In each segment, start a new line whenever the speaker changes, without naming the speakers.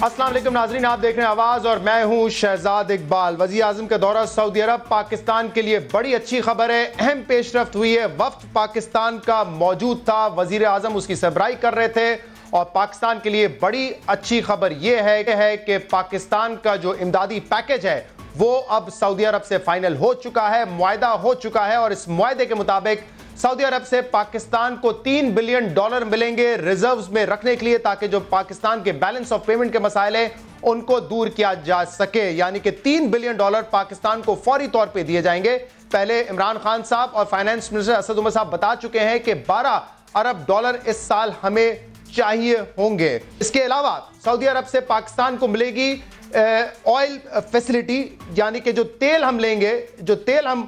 अस्सलाम वालेकुम नाजरीन, आप देख रहे हैं आवाज और मैं हूं शहजाद इकबाल। वज़ीर आज़म का दौरा सऊदी अरब पाकिस्तान के लिए बड़ी अच्छी खबर है। अहम पेशरफ्त हुई है। वफ्द पाकिस्तान का मौजूद था, वज़ीर आज़म उसकी सरबराही कर रहे थे और पाकिस्तान के लिए बड़ी अच्छी खबर यह है कि पाकिस्तान का जो इमदादी पैकेज है वो अब सऊदी अरब से फाइनल हो चुका है, मुआहदा हो चुका है और इस मुआहदे के मुताबिक सऊदी अरब से पाकिस्तान को $3 बिलियन मिलेंगे रिजर्व्स में रखने के लिए, ताकि जो पाकिस्तान के बैलेंस ऑफ पेमेंट के मसाइल हैं उनको दूर किया जा सके। यानी कि $3 बिलियन पाकिस्तान को फौरी तौर पे दिए जाएंगे। पहले इमरान खान साहब और फाइनेंस मिनिस्टर असद उमर साहब बता चुके हैं कि $12 अरब इस साल हमें चाहिए होंगे। इसके अलावा सऊदी अरब से पाकिस्तान को मिलेगी ऑयल फैसिलिटी, यानी कि जो तेल हम लेंगे, जो तेल हम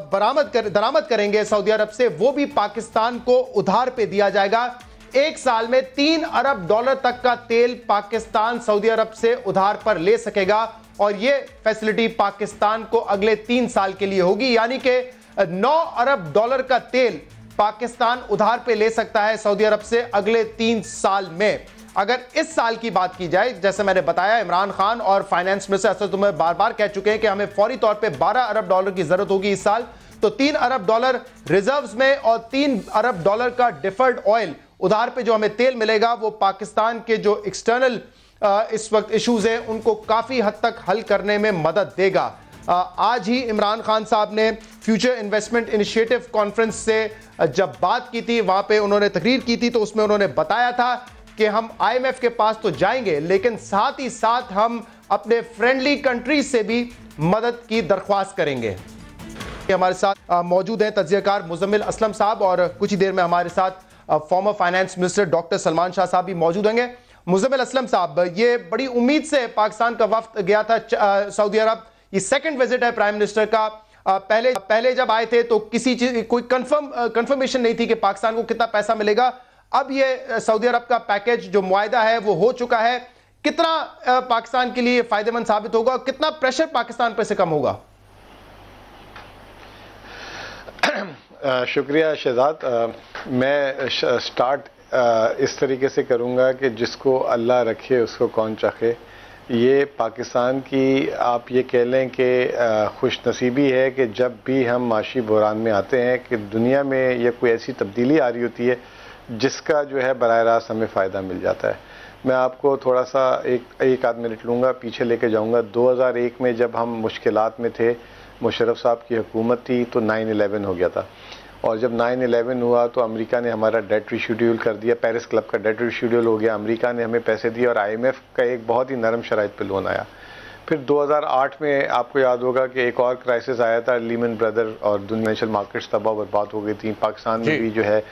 दरामद करेंगे सऊदी अरब से, वो भी पाकिस्तान को उधार पे दिया जाएगा। एक साल में $3 अरब तक का तेल पाकिस्तान सऊदी अरब से उधार पर ले सकेगा और ये फैसिलिटी पाकिस्तान को अगले 3 साल के लिए होगी। यानी कि $9 अरब का तेल पाकिस्तान उधार पे ले सकता है सऊदी अरब से अगले 3 साल में। अगर इस साल की बात की जाए, जैसे मैंने बताया, इमरान खान और फाइनेंस मिनिस्टर असद उमर बार बार कह चुके हैं कि हमें फौरी तौर पे $12 अरब की जरूरत होगी इस साल, तो $3 अरब रिजर्व्स में और $3 अरब का डिफर्ड ऑयल उधार पे जो हमें तेल मिलेगा वो पाकिस्तान के जो एक्सटर्नल इस वक्त इश्यूज हैं उनको काफी हद तक हल करने में मदद देगा। आज ही इमरान खान साहब ने फ्यूचर इन्वेस्टमेंट इनिशिएटिव कॉन्फ्रेंस से जब बात की थी, वहां पे उन्होंने तकरीर की थी, तो उसमें उन्होंने बताया था कि हम IMF के पास तो जाएंगे लेकिन साथ ही साथ हम अपने फ्रेंडली कंट्रीज से भी मदद की दरख्वास्त करेंगे। हमारे साथ मौजूद हैं तज्ज़ियाकार मुज़म्मिल असलम साहब और कुछ ही देर में हमारे साथ former finance minister doctor Salman Shah साहब भी मौजूद होंगे। मुज़म्मिल असलम साहब, ये बड़ी उम्मीद से पाकिस्तान का वफ्द गया था सऊदी अरब, ये सेकंड विजिट है प्राइम मिनिस्टर का। पहले जब आए थे तो किसी चीज कोई कंफर्मेशन नहीं थी कि पाकिस्तान को कितना पैसा मिलेगा। अब ये सऊदी अरब का पैकेज जो मुआहदा है वो हो चुका है, कितना पाकिस्तान के लिए फायदेमंद साबित होगा, कितना प्रेशर पाकिस्तान पर से कम होगा?
शुक्रिया शहजाद। मैं स्टार्ट इस तरीके से करूंगा कि जिसको अल्लाह रखे उसको कौन चाहे। ये पाकिस्तान की आप ये कह लें कि खुश नसीबी है कि जब भी हम माशी बहरान में आते हैं कि दुनिया में ये कोई ऐसी तब्दीली आ रही होती है जिसका जो है बराह रास्त हमें फ़ायदा मिल जाता है। मैं आपको थोड़ा सा एक आध मिनट लूँगा, पीछे लेके जाऊँगा। 2001 में जब हम मुश्किलात में थे, मुशर्रफ साहब की हुकूमत थी, तो 9/11 हो गया था और जब 9/11 हुआ तो अमेरिका ने हमारा डेट रिशेड्यूल कर दिया, पेरिस क्लब का डेट रिशेड्यूल हो गया, अमेरिका ने हमें पैसे दिए और IMF का एक बहुत ही नरम शराइत पे लोन आया। फिर 2008 में आपको याद होगा कि एक और क्राइसिस आया था, लीमन ब्रदर, और फाइनेंशियल मार्केट्स तबाह बर्बाद हो गई थी। पाकिस्तान में भी जो है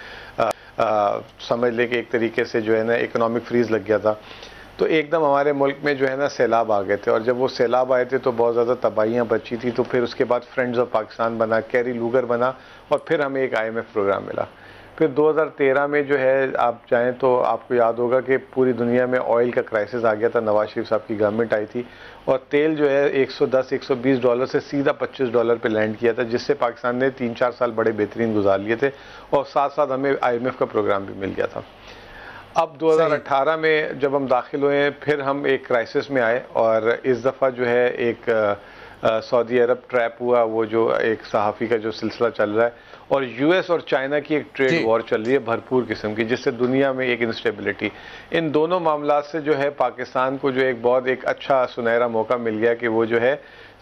समझ ले कि एक तरीके से जो है ना इकोनॉमिक फ्रीज लग गया था। तो एकदम हमारे मुल्क में जो है ना सैलाब आ गए थे और जब वो सैलाब आए थे तो बहुत ज़्यादा तबाहियाँ बची थी। तो फिर उसके बाद फ्रेंड्स ऑफ पाकिस्तान बना, कैरी लूगर बना और फिर हमें एक IMF प्रोग्राम मिला। फिर 2013 में जो है आप जाएं तो आपको याद होगा कि पूरी दुनिया में ऑयल का क्राइसिस आ गया था, नवाज शरीफ साहब की गवर्नमेंट आई थी और तेल जो है $110-120 से सीधा $25 पे लैंड किया था, जिससे पाकिस्तान ने 3-4 साल बड़े बेहतरीन गुजार लिए थे और साथ साथ हमें IMF का प्रोग्राम भी मिल गया था। अब 2018 में जब हम दाखिल हुए फिर हम एक क्राइसिस में आए और इस दफ़ा जो है एक सऊदी अरब ट्रैप हुआ, वो जो एक सहाफ़ी का जो सिलसिला चल रहा है और US और चाइना की एक ट्रेड वॉर चल रही है भरपूर किस्म की, जिससे दुनिया में एक इंस्टेबिलिटी। इन दोनों मामला से जो है पाकिस्तान को जो एक अच्छा सुनहरा मौका मिल गया कि वो जो है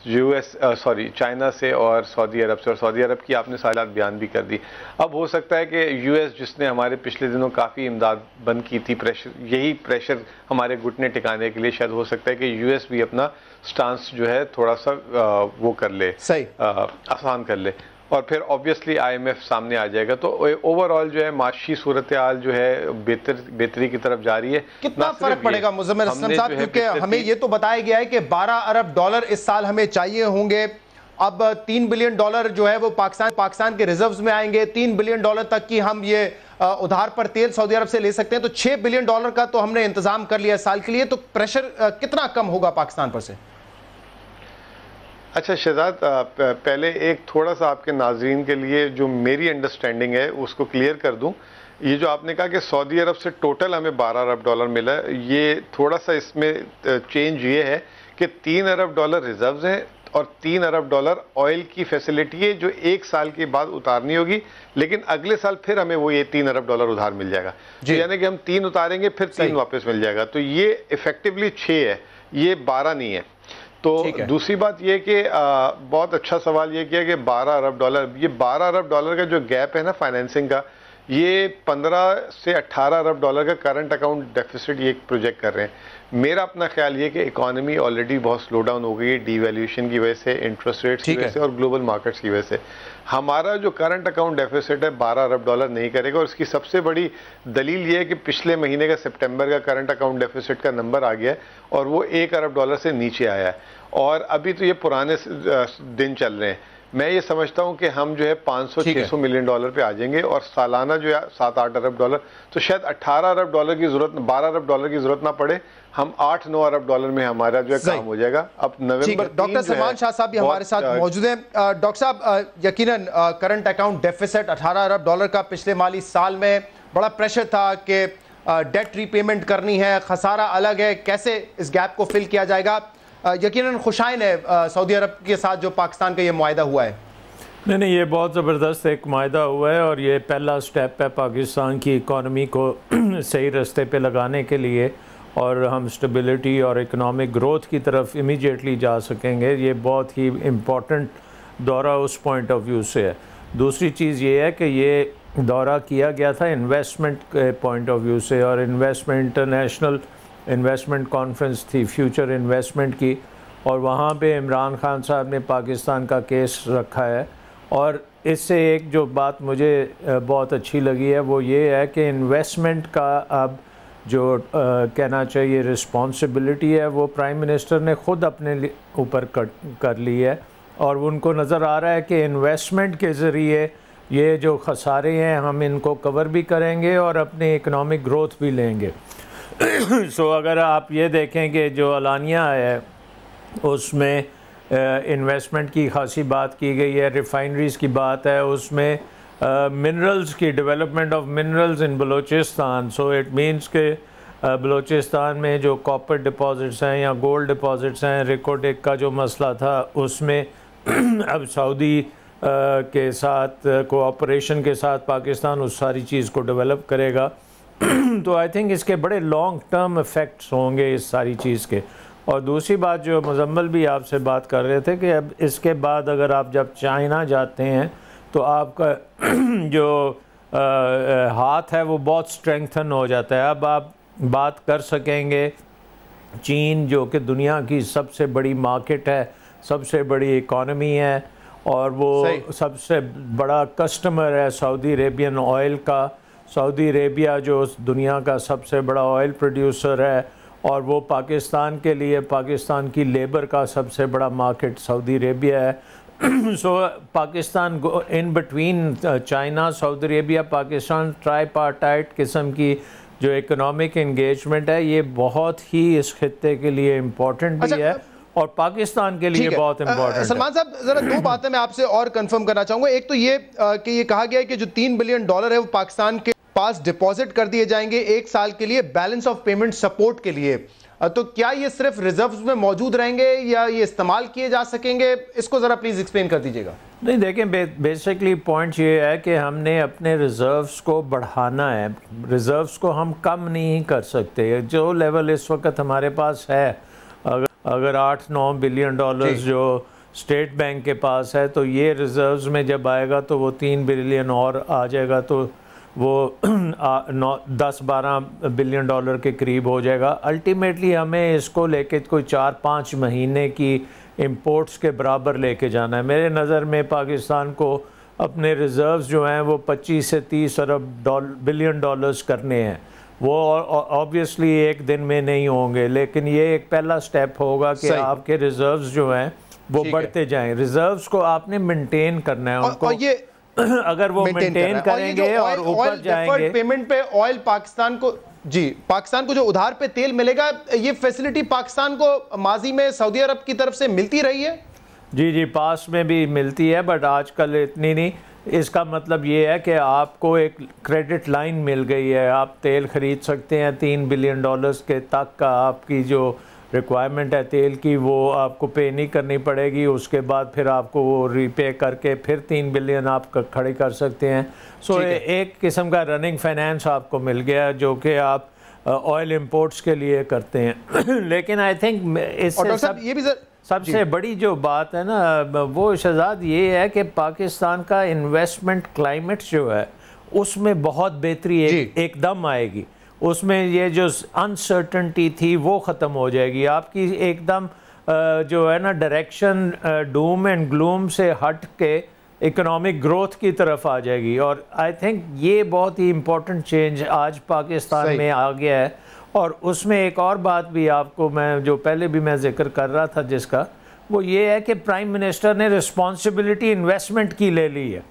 चाइना से और सऊदी अरब से, और सऊदी अरब की आपने सालात बयान भी कर दी। अब हो सकता है कि US जिसने हमारे पिछले दिनों काफ़ी इमदाद बंद की थी, यही प्रेशर हमारे घुटने टिकाने के लिए शायद हो सकता है कि US भी अपना स्टांस जो है थोड़ा सा वो कर ले, आसान कर ले और फिर ऑब्वियसली IMF सामने आ जाएगा। तो ओवरऑल जो है माशी सूरत हाल जो है बेहतरी की तरफ जा रही है।
कितना फर्क पड़ेगा मुज़म्मिल असलम साहब, क्योंकि हमें ये तो बताया गया है कि $12 अरब इस साल हमें चाहिए होंगे। अब $3 बिलियन जो है वो पाकिस्तान के रिजर्व्स में आएंगे। $3 बिलियन तक की हम ये उधार पर तेल सऊदी अरब से ले सकते हैं, तो $6 बिलियन का तो हमने इंतजाम कर लिया साल के लिए। तो प्रेशर कितना कम होगा पाकिस्तान पर से?
अच्छा शहजाद, पहले एक थोड़ा सा आपके नाजरीन के लिए जो मेरी अंडरस्टैंडिंग है उसको क्लियर कर दूं یہ جو آپ نے کہا کہ سعودی عرب سے ٹوٹل ہمیں 12 ارب ڈالر ملا ہے، یہ تھوڑا سا اس میں چینج یہ ہے کہ 3 ارب ڈالر ریزروز ہیں اور 3 ارب ڈالر آئل کی فیسلٹی ہے جو 1 سال کے بعد اتارنی ہوگی، لیکن اگلے سال پھر ہمیں وہ یہ 3 ارب ڈالر ادھار مل جائے گا، یعنی کہ ہم 3 اتاریں گے پھر 3 واپس مل جائے گا، تو یہ ایفیکٹولی 6 ہے، یہ 12 نہیں ہے۔ تو دوسری بات یہ کہ بہت اچھا سوال یہ کیا کہ 12 ارب ڈالر، یہ 12 ارب ڈالر کا جو گیپ ہے نا فائنینسنگ کا، یہ 15 سے 18 ارب ڈالر کا کرنٹ اکاؤنٹ ڈیفیسٹ یہ پروجیکٹ کر رہے ہیں۔ میرا اپنا خیال یہ کہ اکانومی آلریڈی بہت سلو ڈاؤن ہو گئی ہے ڈی ویلیویشن کی وجہ سے، انٹرسٹ ریٹس کی وجہ سے اور گلوبل مارکیٹس کی وجہ سے۔ ہمارا جو کرنٹ اکاؤنٹ ڈیفیسٹ ہے 12 ارب ڈالر نہیں کرے گا، اور اس کی سب سے بڑی دلیل یہ ہے کہ پچھلے مہینے کا سپٹمبر کا کرنٹ اکاؤنٹ ڈیفیسٹ کا نمبر آ گیا ہے اور وہ 1 ارب ڈالر سے نیچے آیا ہے، اور ابھی تو یہ پرانے دن چل رہے ہیں۔ میں یہ سمجھتا ہوں کہ ہم جو ہے 500-600 ملین ڈالر پہ آ جائیں گے، اور سالانہ جو ہے 7-8 ارب ڈالر، تو شاید 18 ارب ڈالر کی ضرورت، 12 ارب ڈالر کی ضرورت نہ پڑے، ہم 8-9 ارب ڈالر میں ہمارا جو ہے کام ہو جائے گا۔ اب نومبر
ڈاکٹر سلمان شاہ صاحب بھی ہمارے ساتھ موجود ہیں۔ ڈاکٹر صاحب، یقیناً کرنٹ اکاؤنٹ ڈیفیسٹ 18 ارب ڈالر کا پچھلے مالی سال میں بڑا پریشر تھا کہ ڈیٹ ری پیمنٹ کرنی ہے، خسارہ الگ ہے، کیسے اس گیپ کو فل کیا جائے گا؟ یقیناً خوشائن ہے سعودی عرب کے ساتھ جو پاکستان کا یہ معاہدہ ہوا ہے۔
نہیں، یہ بہت زبردست ایک معاہدہ ہوا ہے، اور یہ پہلا سٹیپ ہے پاکستان کی اکانومی کو صحیح رستے پہ لگانے کے لیے، اور ہم سٹیبلٹی اور اکنامک گروتھ کی طرف امیجیٹلی جا سکیں گے۔ یہ بہت ہی امپورٹنٹ دورہ اس پوائنٹ آف ویو سے ہے۔ دوسری چیز یہ ہے کہ یہ دورہ کیا گیا تھا انویسٹمنٹ کے پوائنٹ آف ویو سے، اور انٹرنیشنل انویسٹمنٹ کانفرنس تھی فیوچر انویسٹمنٹ کی، اور وہاں پہ عمران خان صاحب نے پاکستان کا کیس رکھا ہے۔ اور اس سے ایک جو بات مجھے بہت اچھی لگی ہے وہ یہ ہے کہ انویسٹمنٹ کا اب جو کہنا چاہیے رسپانسبلٹی ہے وہ پرائم منسٹر نے خود اپنے اوپر کر لی ہے، اور ان کو نظر آ رہا ہے کہ انویسٹمنٹ کے ذریعے یہ جو خسارے ہیں ہم ان کو کور بھی کریں گے اور اپنی اکنامک گروتھ بھی لیں گے۔ سو اگر آپ یہ دیکھیں کہ جو اعلانیہ ہے اس میں انویسٹمنٹ کی خاصی بات کی گئی ہے، ریفائنریز کی بات ہے، اس میں منرلز کی development of minerals in Balochistan, so it means کہ بلوچستان میں جو کاپر ڈپازٹس ہیں یا گولڈ ڈپازٹس ہیں، ریکوڈک کا جو مسئلہ تھا اس میں اب سعودی کے ساتھ کوآپریشن کے ساتھ پاکستان اس ساری چیز کو ڈیولپ کرے گا۔ تو آئی تھنک اس کے بڑے لانگ ٹرم ایفیکٹس ہوں گے اس ساری چیز کے۔ اور دوسری بات جو مزمل بھی آپ سے بات کر رہے تھے کہ اب اس کے بعد اگر آپ جب چائنا جاتے ہیں تو آپ کا جو ہاتھ ہے وہ بہت اسٹرینگتھن ہو جاتا ہے۔ اب آپ بات کر سکیں گے چین جو کہ دنیا کی سب سے بڑی مارکیٹ ہے، سب سے بڑی اکانومی ہے، اور وہ سب سے بڑا کسٹمر ہے سعودی عربین آئل کا۔ سعودی عربیہ جو دنیا کا سب سے بڑا آئل پروڈیوسر ہے، اور وہ پاکستان کے لیے پاکستان کی لیبر کا سب سے بڑا market Saudi Arabia. So Pakistan in between China, Saudi Arabia, Pakistan, tripartite قسم کی جو اکنامک انگیجمنٹ ہے یہ بہت ہی اس خطے کے لیے امپورٹنٹ بھی ہے اور پاکستان کے لیے بہت امپورٹنٹ ہے۔
سلمان صاحب ذرا دو باتیں میں آپ سے اور کنفرم کرنا چاہوں گا۔ ایک تو یہ کہ یہ کہا گیا ہے کہ جو $3 بلین ہے وہ پاکستان کے پاس ڈپازٹ کر دیے جائیں گے 1 سال کے لیے بیلنس آف پیمنٹ سپورٹ کے لیے، تو کیا یہ صرف ریزروز میں موجود رہیں گے یا یہ استعمال کیے جا سکیں گے؟ اس کو ذرا پلیز ایکسپلین کر دیجیے گا۔
نہیں دیکھیں، بیسکلی پوائنٹ یہ ہے کہ ہم نے اپنے ریزروز کو بڑھانا ہے، ریزروز کو ہم کم نہیں کر سکتے۔ جو لیول اس وقت ہمارے پاس ہے، اگر 8-9 بلین ڈالرز جو اسٹیٹ بینک کے پاس ہے تو یہ ریزروز میں جب آئے گا تو وہ 3 بلین اور آ جائے گا تو وہ 10-12 بلین ڈالر کے قریب ہو جائے گا۔ الٹیمیٹلی ہمیں اس کو لے کے کوئی 4-5 مہینے کی امپورٹس کے برابر لے کے جانا ہے۔ میرے نظر میں پاکستان کو اپنے ریزروز جو ہیں وہ 25 سے 30 ارب بلین ڈالرز کرنے ہیں۔ وہ آبویسلی ایک دن میں نہیں ہوں گے، لیکن یہ ایک پہلا سٹیپ ہوگا کہ آپ کے ریزروز جو ہیں وہ بڑھتے جائیں۔ ریزروز کو آپ نے مینٹین کرنا ہے، ان کو اگر وہ مینٹین کریں گے اور اوپر جائیں گے۔
پیمنٹ پہ آئل پاکستان کو پاکستان کو جو ادھار پہ تیل ملے گا، یہ فیسلٹی پاکستان کو ماضی میں سعودی عرب کی طرف سے ملتی رہی ہے؟
جی پاس میں بھی ملتی ہے، بٹ آج کل اتنی نہیں، اس کا مطلب یہ ہے کہ آپ کو ایک کریڈٹ لائن مل گئی ہے، آپ تیل خرید سکتے ہیں $3 بلین کے تک کا آپ کی جو ریکوائرمنٹ ہے تیل کی وہ آپ کو پے نہیں کرنی پڑے گی، اس کے بعد پھر آپ کو وہ ری پے کر کے پھر $3 بلین آپ کھڑے کر سکتے ہیں. سو ایک قسم کا رننگ فائنینس آپ کو مل گیا جو کہ آپ آئل امپورٹس کے لیے کرتے ہیں. لیکن آئی تھنک اس سے سب سے بڑی جو بات ہے نا وہ شہزاد یہ ہے کہ پاکستان کا انویسٹمنٹ کلائمیٹ جو ہے اس میں بہت بہتری ایک دم آئے گی. اس میں یہ جو انسرٹنٹی تھی وہ ختم ہو جائے گی. آپ کی ایک دم جو ہے نا ڈائریکشن ڈوم اینڈ گلوم سے ہٹ کے اکنامک گروتھ کی طرف آ جائے گی. اور آئی تھنک یہ بہت ہی امپورٹنٹ چینج آج پاکستان میں آ گیا ہے. اور اس میں ایک اور بات بھی آپ کو میں جو پہلے بھی میں ذکر کر رہا تھا جس کا وہ یہ ہے کہ پرائم منسٹر نے رسپانسبلٹی انویسٹمنٹ کی لے لی ہے.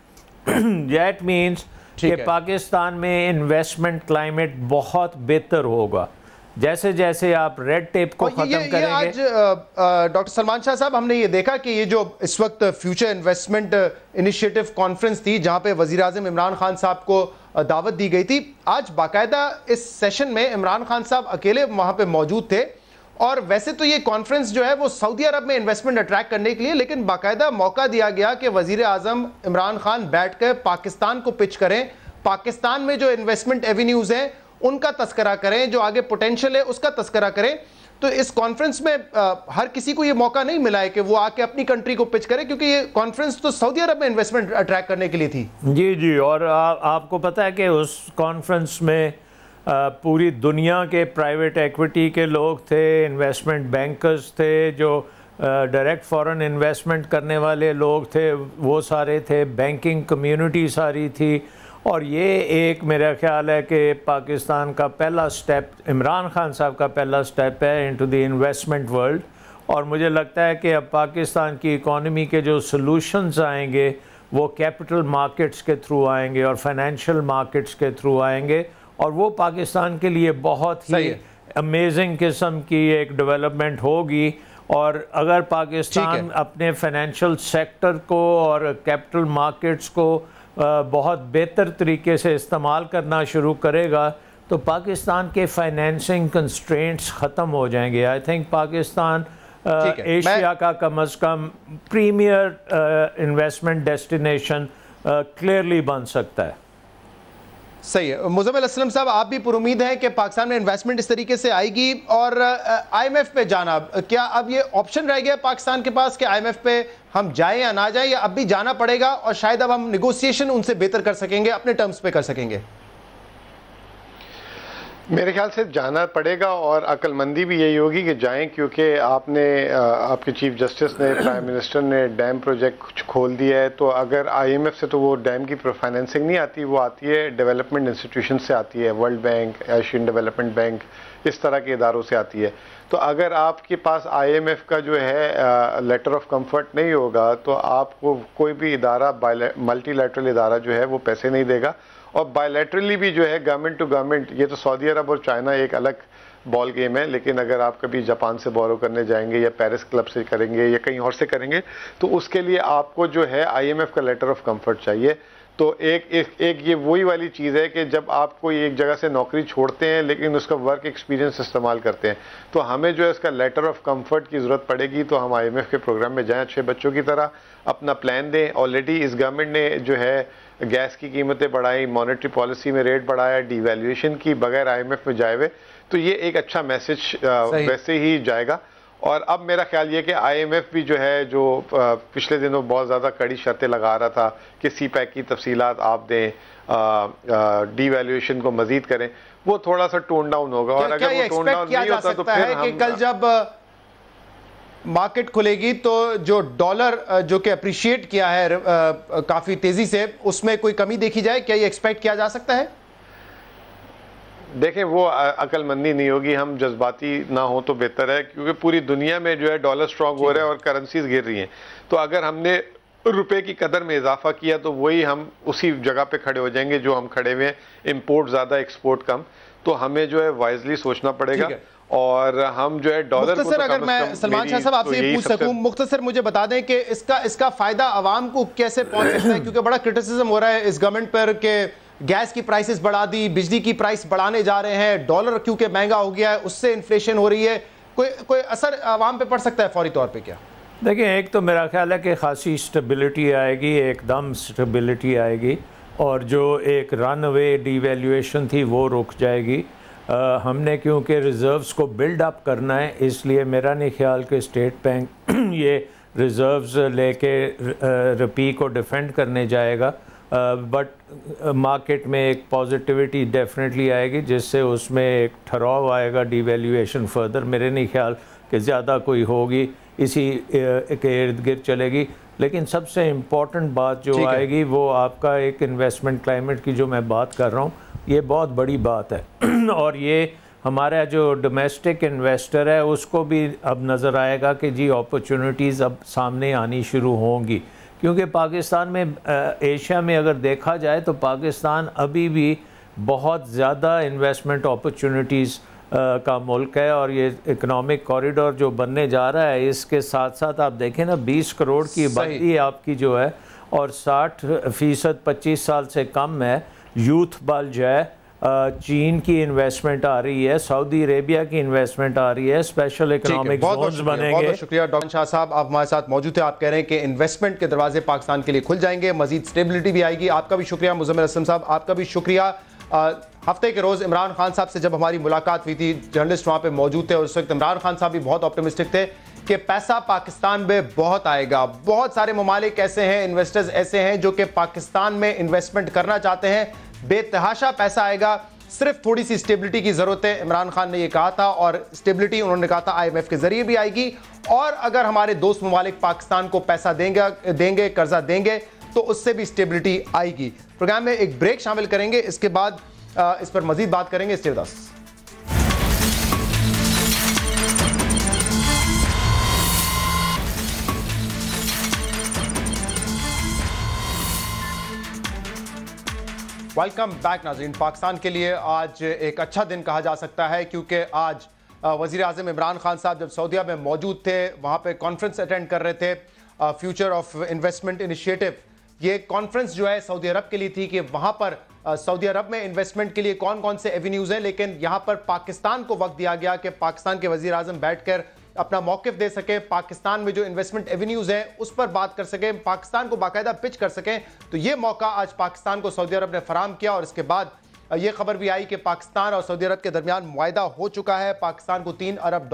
دیٹ مینس کہ پاکستان میں انویسٹمنٹ کلائمیٹ بہت بہتر ہوگا جیسے جیسے آپ ریڈ ٹیپ کو ختم کریں گے.
آج ڈاکٹر سلمان شاہ صاحب ہم نے یہ دیکھا کہ یہ جو اس وقت فیوچر انویسٹمنٹ انیشیٹو کانفرنس تھی جہاں پہ وزیر اعظم عمران خان صاحب کو دعوت دی گئی تھی، آج باقاعدہ اس سیشن میں عمران خان صاحب اکیلے وہاں پہ موجود تھے. اور ویسے تو یہ کانفرنس جو ہے وہ سعودی عرب میں انویسٹمنٹ اٹریکٹ کرنے کے لیے، لیکن باقاعدہ موقع دیا گیا کہ وزیر اعظم عمران خان بیٹھ کر پاکستان کو پچ کریں، پاکستان میں جو انویسٹمنٹ ایونیوز ہیں ان کا تذکرہ کریں، جو آگے پوٹینشل ہے اس کا تذکرہ کریں. تو اس کانفرنس میں ہر کسی کو یہ موقع نہیں ملا ہے کہ وہ آ کے اپنی کنٹری کو پچ کرے، کیونکہ یہ کانفرنس تو سعودی عرب میں انویسٹمنٹ اٹریکٹ کرنے کے لیے تھی.
جی اور آپ کو پتہ ہے کہ اس کانفرنس میں پوری دنیا کے پرائیویٹ ایکویٹی کے لوگ تھے، انویسٹمنٹ بینکرز تھے، جو ڈائریکٹ فورن انویسٹمنٹ کرنے والے لوگ تھے وہ سارے تھے، بینکنگ کمیونٹی ساری تھی. اور یہ ایک میرا خیال ہے کہ پاکستان کا پہلا سٹیپ، عمران خان صاحب کا پہلا سٹیپ ہے انٹو دی انویسٹمنٹ ورلڈ. اور مجھے لگتا ہے کہ اب پاکستان کی اکانومی کے جو سلوشنز آئیں گے وہ کیپٹل مارکیٹس کے تھرو آئیں گے اور فائنینشیل مارکیٹس کے تھرو آئیں گے، اور وہ پاکستان کے لیے بہت ہی امیزنگ قسم کی ایک ڈیولپمنٹ ہوگی. اور اگر پاکستان اپنے فائنینشیل سیکٹر کو اور کیپٹل مارکیٹس کو بہت بہتر طریقے سے استعمال کرنا شروع کرے گا تو پاکستان کے فائنینسنگ کنسٹرینٹس ختم ہو جائیں گے. آئی تھنک پاکستان ایشیا کا کم از کم پریمیئر انویسٹمنٹ ڈیسٹینیشن کلیئرلی بن سکتا ہے.
صحیح ہے. مزمل اسلم صاحب آپ بھی پر امید ہیں کہ پاکستان میں انویسٹمنٹ اس طریقے سے آئے گی. اور آئی ایم ایف پہ جانا، کیا اب یہ آپشن رہ گیا پاکستان کے پاس کہ آئی ایم ایف پہ ہم جائیں یا نہ جائیں، یا اب بھی جانا پڑے گا اور شاید اب ہم نیگوسیشن ان سے بہتر کر سکیں گے، اپنے ٹرمز پہ کر سکیں گے؟
میرے خیال سے جانا پڑے گا، اور عقل مندی بھی یہی ہوگی کہ جائیں، کیونکہ آپ کے چیف جسٹس نے، پرائم منسٹر نے ڈیم پروجیکٹ کھول دیا ہے. تو اگر آئی ایم ایف سے تو وہ ڈیم کی فائنینسنگ نہیں آتی، وہ آتی ہے ڈیولپمنٹ انسٹیٹیوشن سے آتی ہے، World Bank, Asian Development Bank, اس طرح کے اداروں سے آتی ہے. تو اگر آپ کے پاس آئی ایم ایف کا جو ہے لیٹر آف کمفرٹ نہیں ہوگا تو آپ کو کوئی بھی ادارہ، ملٹی لیٹرل ادارہ جو ہے وہ پیسے نہیں دے گا. اور بائی لیٹرلی بھی جو ہے گورنمنٹ ٹو گورنمنٹ، یہ تو سعودی عرب اور چائنا ایک الگ بال گیم ہے، لیکن اگر آپ کبھی جاپان سے بورو کرنے جائیں گے یا پیرس کلب سے کریں گے یا کہیں اور سے کریں گے تو اس کے لیے آپ کو جو ہے آئی ایم ایف کا لیٹر آف کمفرٹ چاہیے. تو ایک یہ وہی والی چیز ہے کہ جب آپ کوئی ایک جگہ سے نوکری چھوڑتے ہیں لیکن اس کا ورک ایکسپیرینس استعمال کرتے ہیں تو ہمیں جو ہے اس کا لیٹر آف کمفرٹ کی ضرورت پڑے گی. تو ہم آئی ایم ایف کے پروگرام میں جائیں اچھے بچوں کی طرح، اپنا پلان دیں. آلریڈی اس گورنمنٹ نے جو ہے گیس کی قیمتیں بڑھائیں، مانیٹری پالیسی میں ریٹ بڑھایا، ڈی ویلیویشن کی بغیر آئی ایم ایف میں جائے ہوئے، تو یہ ایک اچھا میسج ویسے ہی جائے گا. اور اب میرا خیال یہ کہ آئی ایم ایف بھی جو ہے، جو پچھلے دنوں بہت زیادہ کڑی شرطیں لگا رہا تھا کہ سی پیک کی تفصیلات آپ دیں، ڈی ویلیویشن کو مزید کریں، وہ تھوڑا سا ٹون ڈاؤن ہوگا. اور اگر وہ ٹون ڈاؤن نہیں ہوتا تو پھر
کہ کل جب مارکیٹ کھلے گی تو جو ڈالر جو کہ اپریشیٹ کیا ہے کافی تیزی سے، اس میں کوئی کمی دیکھی جائے، کیا یہ ایکسپیکٹ کیا جا سکتا ہے؟
دیکھیں وہ عقل مندی نہیں ہوگی، ہم جذباتی نہ ہوں تو بہتر ہے، کیونکہ پوری دنیا میں جو ہے ڈالر سٹرونگ ہو رہا ہے اور کرنسیز گر رہی ہیں. تو اگر ہم نے روپے کی قدر میں اضافہ کیا تو وہی ہم اسی جگہ پہ کھڑے ہو جائیں گے جو ہم کھڑے ہوئے ہیں، امپورٹ زیادہ ایکسپورٹ کم. تو ہمیں جو ہے وائزلی سوچنا پڑے گا. اور ہم جو ہے ڈالر
مختصر اگر میں سلمان شاہ صاحب آپ سے یہ پوچھ سکوں، مختصر مجھے بتا دیں کہ اس کا فائدہ عوام کو کیسے پہنچ سکتا ہے؟ کیونکہ بڑا کرٹیسزم ہو رہا ہے اس گورنمنٹ پر کہ گیس کی پرائسز بڑھا دی، بجلی کی پرائس بڑھانے جا رہے ہیں، ڈالر کیونکہ مہنگا ہو گیا ہے اس سے انفلیشن ہو رہی ہے، کوئی اثر عوام پہ پڑ سکتا ہے فوری طور پہ کیا؟
دیکھیں، ایک تو میرا خیال ہے کہ خاصی سٹیبلٹی آئے گی، ایک دم سٹیبلٹی آئے گی، اور جو ایک رن اوے ڈی ویلیویشن تھی وہ رک جائے گی۔ ہم نے کیونکہ ریزروز کو بلڈ اپ کرنا ہے، اس لیے میرا نہیں خیال کہ اسٹیٹ بینک یہ ریزروز لے کے روپی کو ڈیفینڈ کرنے جائے گا، بٹ مارکیٹ میں ایک پازیٹیوٹی ڈیفینیٹلی آئے گی جس سے اس میں ایک ٹھہراؤ آئے گا ڈی ویلیویشن فردر۔ میرے نہیں خیال کہ زیادہ کوئی ہوگی، اسی کے ارد گرد چلے گی۔ لیکن سب سے امپورٹنٹ بات جو آئے گی وہ آپ کا ایک انویسٹمنٹ کلائمیٹ کی جو میں بات کر رہا ہوں، یہ بہت بڑی بات ہے، اور یہ ہمارا جو ڈومیسٹک انویسٹر ہے اس کو بھی اب نظر آئے گا کہ جی اپرچونٹیز اب سامنے آنی شروع ہوں گی، کیونکہ پاکستان میں ایشیا میں اگر دیکھا جائے تو پاکستان ابھی بھی بہت زیادہ انویسٹمنٹ اپرچونٹیز کا ملک ہے، اور یہ اکنامک کوریڈور جو بننے جا رہا ہے اس کے ساتھ ساتھ آپ دیکھیں نا 20 کروڑ کی آبادی آپ کی جو ہے، اور 60% 25 سال سے کم ہے، یوتھ بلج ہے، چین کی انویسٹمنٹ آ رہی ہے، سعودی عربیہ کی انویسٹمنٹ آ رہی ہے، اسپیشل اکنامک زونز بنیں گے۔
بہت بہت شکریہ ڈاکٹر شاہ صاحب، آپ ہمارے ساتھ موجود تھے۔ آپ کہہ رہے ہیں کہ انویسٹمنٹ کے دروازے پاکستان کے لیے کھل جائیں گے، مزید سٹیبلٹی بھی آئے گی۔ آپ کا بھی شکریہ مزمل اسلم صاحب، آپ کا بھی شکریہ۔ ہفتے کے روز عمران خان صاحب سے جب ہماری ملاقات ہوئی تھی، جرنلسٹ وہاں پہ موجود تھے، اور اس وقت عمران خان صاحب بھی بہت آپٹیمسٹک تھے کہ پیسہ پاکستان میں بہت آئے گا۔ بہت سارے ممالک ایسے ہیں، انویسٹرز ایسے ہیں جو کہ پاکستان میں انویسٹمنٹ کرنا چاہتے ہیں، بے تحاشا پیسہ آئے گا، صرف تھوڑی سی اسٹیبلٹی کی ضرورت ہے۔ عمران خان نے یہ کہا تھا، اور اسٹیبلٹی انہوں نے کہا تھا IMF کے ذریعے بھی آئے گی، اور اگر ہمارے دوست ممالک پاکستان کو پیسہ دیں گے، قرضہ دیں گے، تو اس سے بھی اسٹیبلٹی آئے گی۔ پروگرام میں ایک بریک شامل کریں گے، اس کے بعد اس پر مزید بات کریں گے۔ Stay with us. Welcome back ناظرین۔ پاکستان کے لیے آج ایک اچھا دن کہا جا سکتا ہے، کیونکہ آج وزیر اعظم عمران خان صاحب جب سعودیہ میں موجود تھے، وہاں پہ کانفرنس اٹینڈ کر رہے تھے، فیوچر آف انویسٹمنٹ انیشیٹو۔ یہ کانفرنس جو ہے سعودی عرب کے لیے تھی کہ وہاں پر سعودی عرب میں انویسٹمنٹ کے لیے کون کون سے ایونیوز ہیں، لیکن یہاں پر پاکستان کو وقت دیا گیا کہ پاکستان کے وزیر اعظم بیٹھ کر اپنا موقف دے سکیں، پاکستان میں جو انویسٹمنٹ ایونیوز ہیں اس پر بات کر سکیں، پاکستان کو باقاعدہ پچ کر سکیں۔ تو یہ موقع آج پاکستان کو سعودی عرب نے فراہم کیا، اور اس کے بعد یہ خبر بھی آئی کہ پاکستان اور سعودی عرب کے درمیان معاہدہ ہو چکا ہے۔ پاکستان کو $3 ارب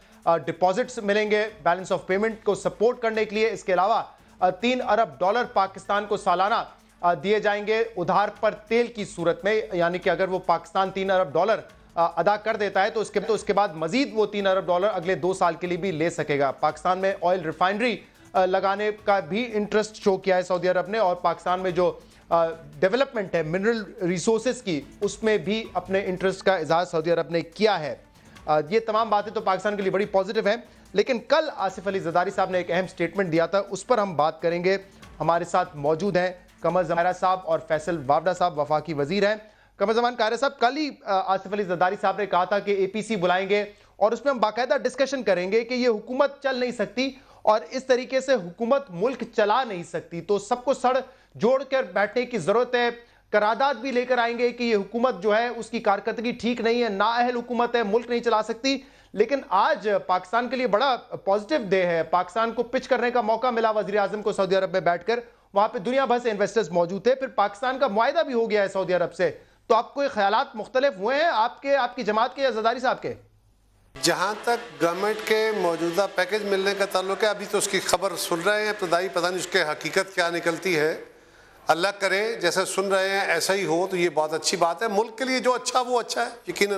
ڈپازٹس ملیں گے بیلنس آف پیمنٹ کو سپورٹ کرنے کے لیے۔ اس کے علاوہ $3 ارب پاکستان کو سالانہ دیے جائیں گے ادھار پر تیل کی صورت میں، یعنی کہ اگر وہ پاکستان $3 ارب ادا کر دیتا ہے تو اس کے بعد مزید وہ $3 ارب اگلے 2 سال کے لیے بھی لے سکے گا۔ پاکستان میں آئل ریفائنری لگانے کا بھی انٹرسٹ شو کیا ہے سعودی عرب نے، اور پاکستان میں جو ڈیولپمنٹ ہے منرل ریسورسز کی، اس میں بھی اپنے انٹرسٹ کا اظہار سعودی عرب نے کیا ہے۔ یہ تمام باتیں تو پاکستان کے لیے بڑی پازیٹیو ہیں، لیکن کل آصف علی زرداری صاحب نے ایک اہم سٹیٹمنٹ دیا تھا، اس پر ہم بات کریں گے۔ ہمارے ساتھ موجود ہیں قمر زمان صاحب اور فیصل وابڈا صاحب، وفاقی وزیر ہیں۔ قمر زمان قاہرہ صاحب، کل ہی آصف علی زرداری صاحب نے کہا تھا کہ APC بلائیں گے، اور اس میں ہم باقاعدہ ڈسکشن کریں گے کہ یہ حکومت چل نہیں سکتی، اور اس طریقے سے حکومت ملک چلا نہیں سکتی، تو سب کو سڑ جوڑ کر بیٹھنے کی ضرورت ہے۔ قرارداد بھی لے کر آئیں گے کہ یہ حکومت جو ہے اس کی کارکردگی ٹھیک نہیں ہے، نااہل حکومت ہے، ملک نہیں چلا سکتی۔ لیکن آج پاکستان کے لیے بڑا پازیٹیو ڈے ہے، پاکستان کو پچ کرنے کا موقع ملا وزیر اعظم کو سعودی عرب میں بیٹھ کر، وہاں پہ دنیا بھر سے انویسٹرز موجود تھے، پھر پاکستان کا معاہدہ بھی ہو گیا ہے سعودی عرب سے۔ تو آپ کو خیالات مختلف ہوئے ہیں آپ کی جماعت کے یا زرداری صاحب کے؟
جہاں تک گورنمنٹ کے موجودہ پیکج ملنے کا تعلق ہے، ابھی تو اس کی خبر سن رہے ہیں، ابتدائی پتہ نہیں اس کے حقیقت کیا نکلتی ہے۔ اللہ کرے جیسے سن رہے ہیں ایسا ہی ہو تو یہ بہت اچھی بات ہے، ملک کے لیے جو اچھا وہ اچھا ہے یقیناً۔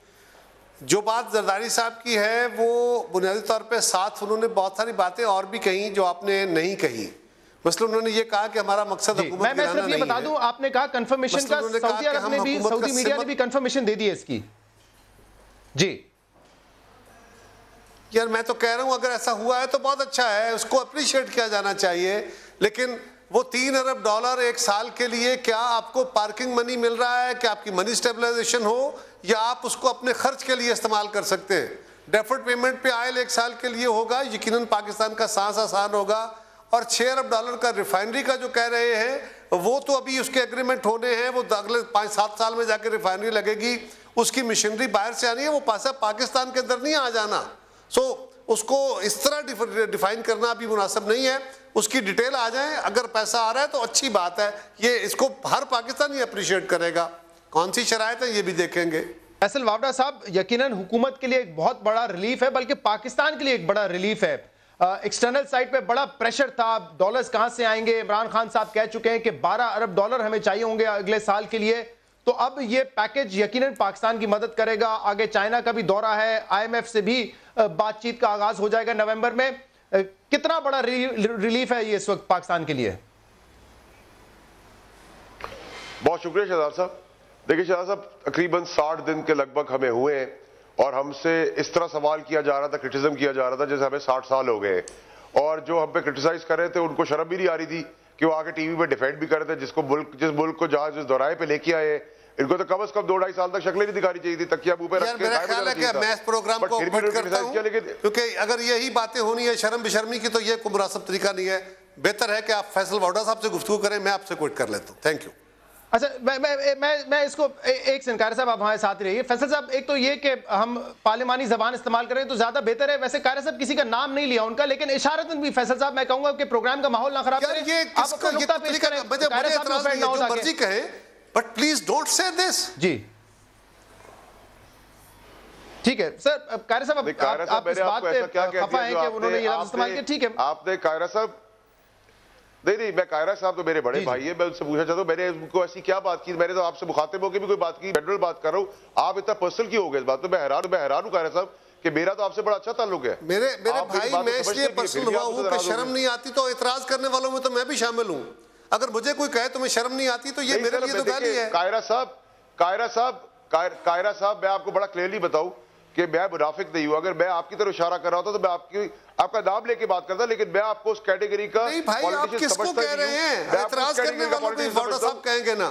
جو بات زرداری صاحب کی ہے وہ بنیادی طور پہ ساتھ انہوں نے بہت ساری باتیں اور بھی کہیں جو آپ نے نہیں کہی۔ مثلا انہوں نے یہ کہا کہ ہمارا مقصد حکومت
میں صرف یہ بتا دوں، آپ نے کہا کنفرمیشن کا، سعودی عرب نے بھی، سعودی میڈیا نے بھی کنفرمیشن دے دی ہے اس کی۔ جی
یار میں تو کہہ رہا ہوں اگر ایسا ہوا ہے تو بہت اچھا ہے، اس کو اپریشیٹ کیا جانا چاہیے، لیکن وہ $3 ارب ایک سال کے لیے کیا آپ کو پارکنگ منی مل رہا ہے کہ آپ کی منی سٹیبلائزیشن ہو, یا آپ اس کو اپنے خرچ کے لیے استعمال کر سکتے ہیں؟ ڈیفرڈ پیمنٹ پہ آئل ایک سال کے لیے ہوگا, یقیناً پاکستان کا سانس آسان ہوگا. اور $6 ارب کا ریفائنری کا جو کہہ رہے ہیں وہ تو ابھی اس کے ایگریمنٹ ہونے ہیں, وہ اگلے 5-7 سال میں جا کے ریفائنری لگے گی, اس کی مشینری باہر سے آنی ہے, وہ پاکستان کے اندر نہیں آ جانا. اس کو اس طرح ڈیفائن کرنا بھی مناسب نہیں ہے. اس کی ڈیٹیل آ جائیں, اگر پیسہ آ رہا ہے تو اچھی بات ہے, یہ اس کو ہر پاکستانی اپریشیٹ کرے گا. کون سی شرائط ہے یہ بھی دیکھیں گے.
فیصل وابڈا صاحب, یقیناً حکومت کے لیے ایک بہت بڑا ریلیف ہے, بلکہ پاکستان کے لیے ایک بڑا ریلیف ہے. ایکسٹرنل سائٹ پہ بڑا پریشر تھا, ڈالرز کہاں سے آئیں گے. عمران خان صاحب کہہ چکے ہیں کہ $12 ارب ہمیں چاہیے ہوں گے اگلے سال کے لیے. تو اب یہ پیکج یقیناً پاکستان کی مدد کرے گا. آگے چائنا کا بھی دورہ ہے, IMF سے بھی بات چیت کا آغاز ہو جائے گا نومبر میں. کتنا بڑا ریلیف ہے یہ اس وقت پاکستان کے لیے؟
بہت شکریہ شہزاد صاحب. دیکھیے شہزاد صاحب, تقریباً 60 دن کے لگ بھگ ہمیں ہوئے ہیں, اور ہم سے اس طرح سوال کیا جا رہا تھا, کرٹیسزم کیا جا رہا تھا جیسے ہمیں 60 سال ہو گئے. اور جو ہم پہ کرٹیسائز کر رہے تھے ان کو شرم بھی نہیں آ رہی تھی کہ وہ آگے ٹی وی پہ ڈیفینڈ بھی کر رہے تھے. جس ملک کو جہاز اس دورائے پہ لے کے آئے, ان کو تو کم از کم 2-2.5 سال تک شکلیں نہیں دکھانی چاہیے تھی, تکیہ منہ پہ رکھ کے.
میرا خیال ہے کہ میں اس پروگرام کو کوئٹ کرتا ہوں, کیونکہ اگر یہی باتیں ہونی ہے شرم بشرمی کی, تو یہ کوئی مناسب طریقہ نہیں ہے. بہتر ہے کہ آپ فیصل وابڈا صاحب سے گفتگو کریں, میں آپ سے کوئٹ کر لیتا ہوں. Thank you.
اچھا, میں اس کو ایک سنکار صاحب آپ ہمارے ساتھ رہیے. فیصل صاحب, ایک تو یہ کہ ہم پارلیمانی زبان استعمال کریں تو زیادہ بہتر ہے. ویسے قائرہ صاحب کسی کا نام نہیں لیا ان کا, لیکن اشارتاً بھی فیصل صاحب میں کہوں گا کہ پروگرام کا ماحول نہ خراب کریں. آپ اپنا نقطہ پیش کریں, قائرہ صاحب نے افیڈ نہ ہو تاکہ.
مرضی کہیں, بٹ پلیز ڈونٹ سے دس.
جی ٹھیک ہے سر. قائرہ صاحب آپ اس بات پہ خفا ہیں کہ انہوں نے یہ لفظ استعمال کیا. ٹھیک ہے,
آپ نے قائرہ صاحب, نہیں میں قائرہ صاحب تو میرے بڑے بھائی ہیں, میں ان سے پوچھنا چاہتا ہوں میں نے ان کو ایسی کیا بات کی. میں نے تو آپ سے مخاطب ہو کے بھی کوئی بات کی, فیڈرل بات کر رہا ہوں, آپ اتنا پرسنل کیوں ہو گئے اس بات پہ؟ میں حیران ہوں قائرہ صاحب کہ میرا تو آپ سے بڑا اچھا تعلق ہے.
میرے بھائی, میں اس لیے پرسنل ہوا ہوں کہ شرم نہیں آتی تو اعتراض کرنے والوں میں تو میں بھی شامل ہوں. اگر مجھے کوئی کہے تو میں شرم نہیں آتی تو یہ میرے لیے تو گالی ہے.
قائرہ صاحب میں آپ کو بڑا کلیئرلی بتاؤں کہ میں منافق نہیں ہوں. اگر میں آپ کی طرف اشارہ کر رہا ہوتا تو میں آپ کا نام لے کے بات کرتا, لیکن میں آپ کو اس کیٹیگری کا
نہیں بھائی, آپ کس کو کہہ رہے ہیں؟ اعتراض کرنے والوں کو وابڈا صاحب کہیں گے نا.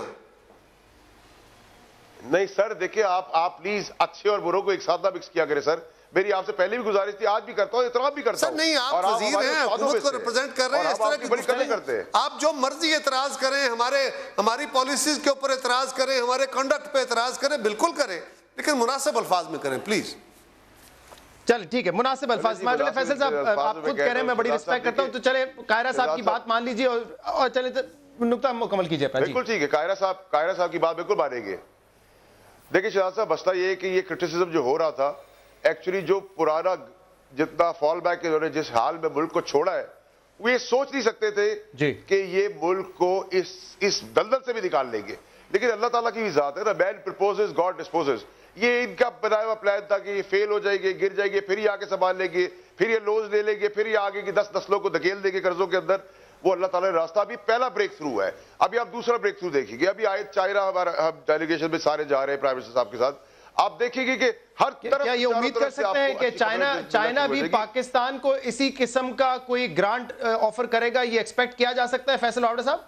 نہیں سر, دیکھیں آپ پلیز اچھے اور بروں کو ایک ساتھ نہ مکس کیا کریں سر. میری آپ سے پہلے بھی گزارش تھی, آج بھی کرتا ہوں, احترام بھی کرتا ہوں.
سر نہیں, آپ وزیر ہیں, حکومت کو ریپرزینٹ کر رہے ہیں, اس طرح کی گفتگو کرتے ہیں. آپ جو مرضی اعتراض کریں, ہماری پالیسیز کے اوپر اعتراض کریں, ہمارے کنڈکٹ پہ اعتراض کریں, بالکل کریں, لیکن مناسب الفاظ میں کریں پلیز.
چلیں ٹھیک ہے, مناسب الفاظ. فیصل صاحب آپ خود کہہ رہے ہیں, میں بڑی رسپیکٹ کرتا ہوں, تو چلے قائرہ صاحب کی بات مان لیجئے اور چلے نقطہ مکمل کیجئے.
بالکل ٹھیک ہے, قائرہ صاحب کی بات بالکل مانیں گے. دیکھیں شہزاد صاحب, مسئلہ یہ ہے کہ یہ کرٹیسزم جو ہو رہا تھا, ایکچولی جو پرانا جتنا فال بیک انہوں نے جس حال میں ملک کو چھوڑا ہے, وہ یہ سوچ نہیں سکتے تھے کہ یہ ملک کو اس دلدل سے بھی نکال لیں گے. لیکن اللہ تعالیٰ کی بھی ذات ہے نا, مین پرپوزز گاڈ ڈسپوزز. یہ ان کا بنایا ہوا پلان تھا کہ یہ فیل ہو جائے گے, گر جائے گے, پھر یہ آگے سنبھال لیں گے, پھر یہ لوز لے لیں گے, پھر یہ آگے کی 10 نسلوں کو دھکیل دیں گے قرضوں کے اندر. وہ اللہ تعالیٰ نے راستہ ابھی پہلا بریک تھرو ہے. ابھی آپ دوسرا بریک تھرو دیکھیں گے. ابھی آئے چائنا, ہمارا ڈیلیگیشن میں سارے جا رہے ہیں پرائم منسٹر صاحب کے ساتھ. آپ دیکھیں گے کہ ہر طرف
کیا یہ امید کر سکتے ہیں کہ چائنا بھی پاکستان کو اسی قسم کا کوئی گرانٹ آفر کرے گا, یہ ایکسپیکٹ کیا جا سکتا ہے فیصل وابڈا صاحب؟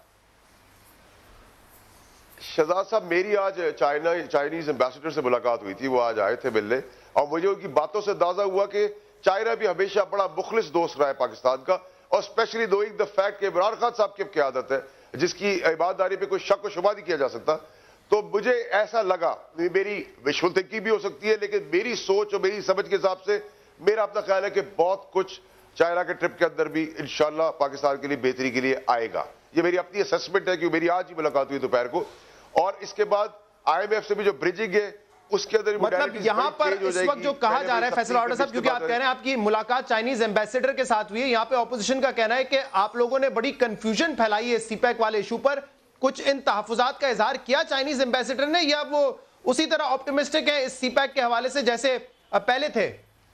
شہزاد صاحب, میری آج چائنیز ایمبیسڈر سے ملاقات ہوئی تھی, وہ آج آئے تھے ملنے, اور مجھے ان کی باتوں سے اندازہ ہوا کہ چائنا بھی ہمیشہ بڑا مخلص دوست رہا ہے پاکستان کا, اور اسپیشلی نوئنگ دا فیکٹ کہ عمران خان صاحب کی قیادت ہے جس کی عباداری پہ کوئی شک و شبہ نہیں کیا جا سکتا. تو مجھے ایسا لگا, میری وشفل تھنکنگ بھی ہو سکتی ہے, لیکن میری سوچ اور میری سمجھ کے حساب سے میرا اپنا خیال ہے کہ بہت کچھ چائنا کے ٹرپ کے اندر بھی انشاءاللہ پاکستان کے لیے بہتری کے لیے آئے گا. یہ میری اپنی اسیسمنٹ ہے, کہ میری آج ہی ملاقات ہوئی دوپہر کو, اور اس کے بعد IMF سے بھی جو بریجنگ ہے اس کے اندر
مطلب یہاں پر اس وقت جو کہا جا رہا ہے فیصل وابڈا صاحب, کیونکہ آپ کہہ رہے ہیں آپ کی ملاقات چائنیز ایمبیسڈر کے ساتھ ہوئی ہے, یہاں پہ اپوزیشن کا کہنا ہے کہ آپ لوگوں نے بڑی کنفیوژن پھیلائی ہے سی پیک والے ایشو پر. کچھ ان تحفظات کا اظہار کیا چائنیز ایمبیسڈر نے, یا وہ اسی طرح آپٹیمسٹک ہے اس سی پیک کے حوالے سے جیسے پہلے تھے؟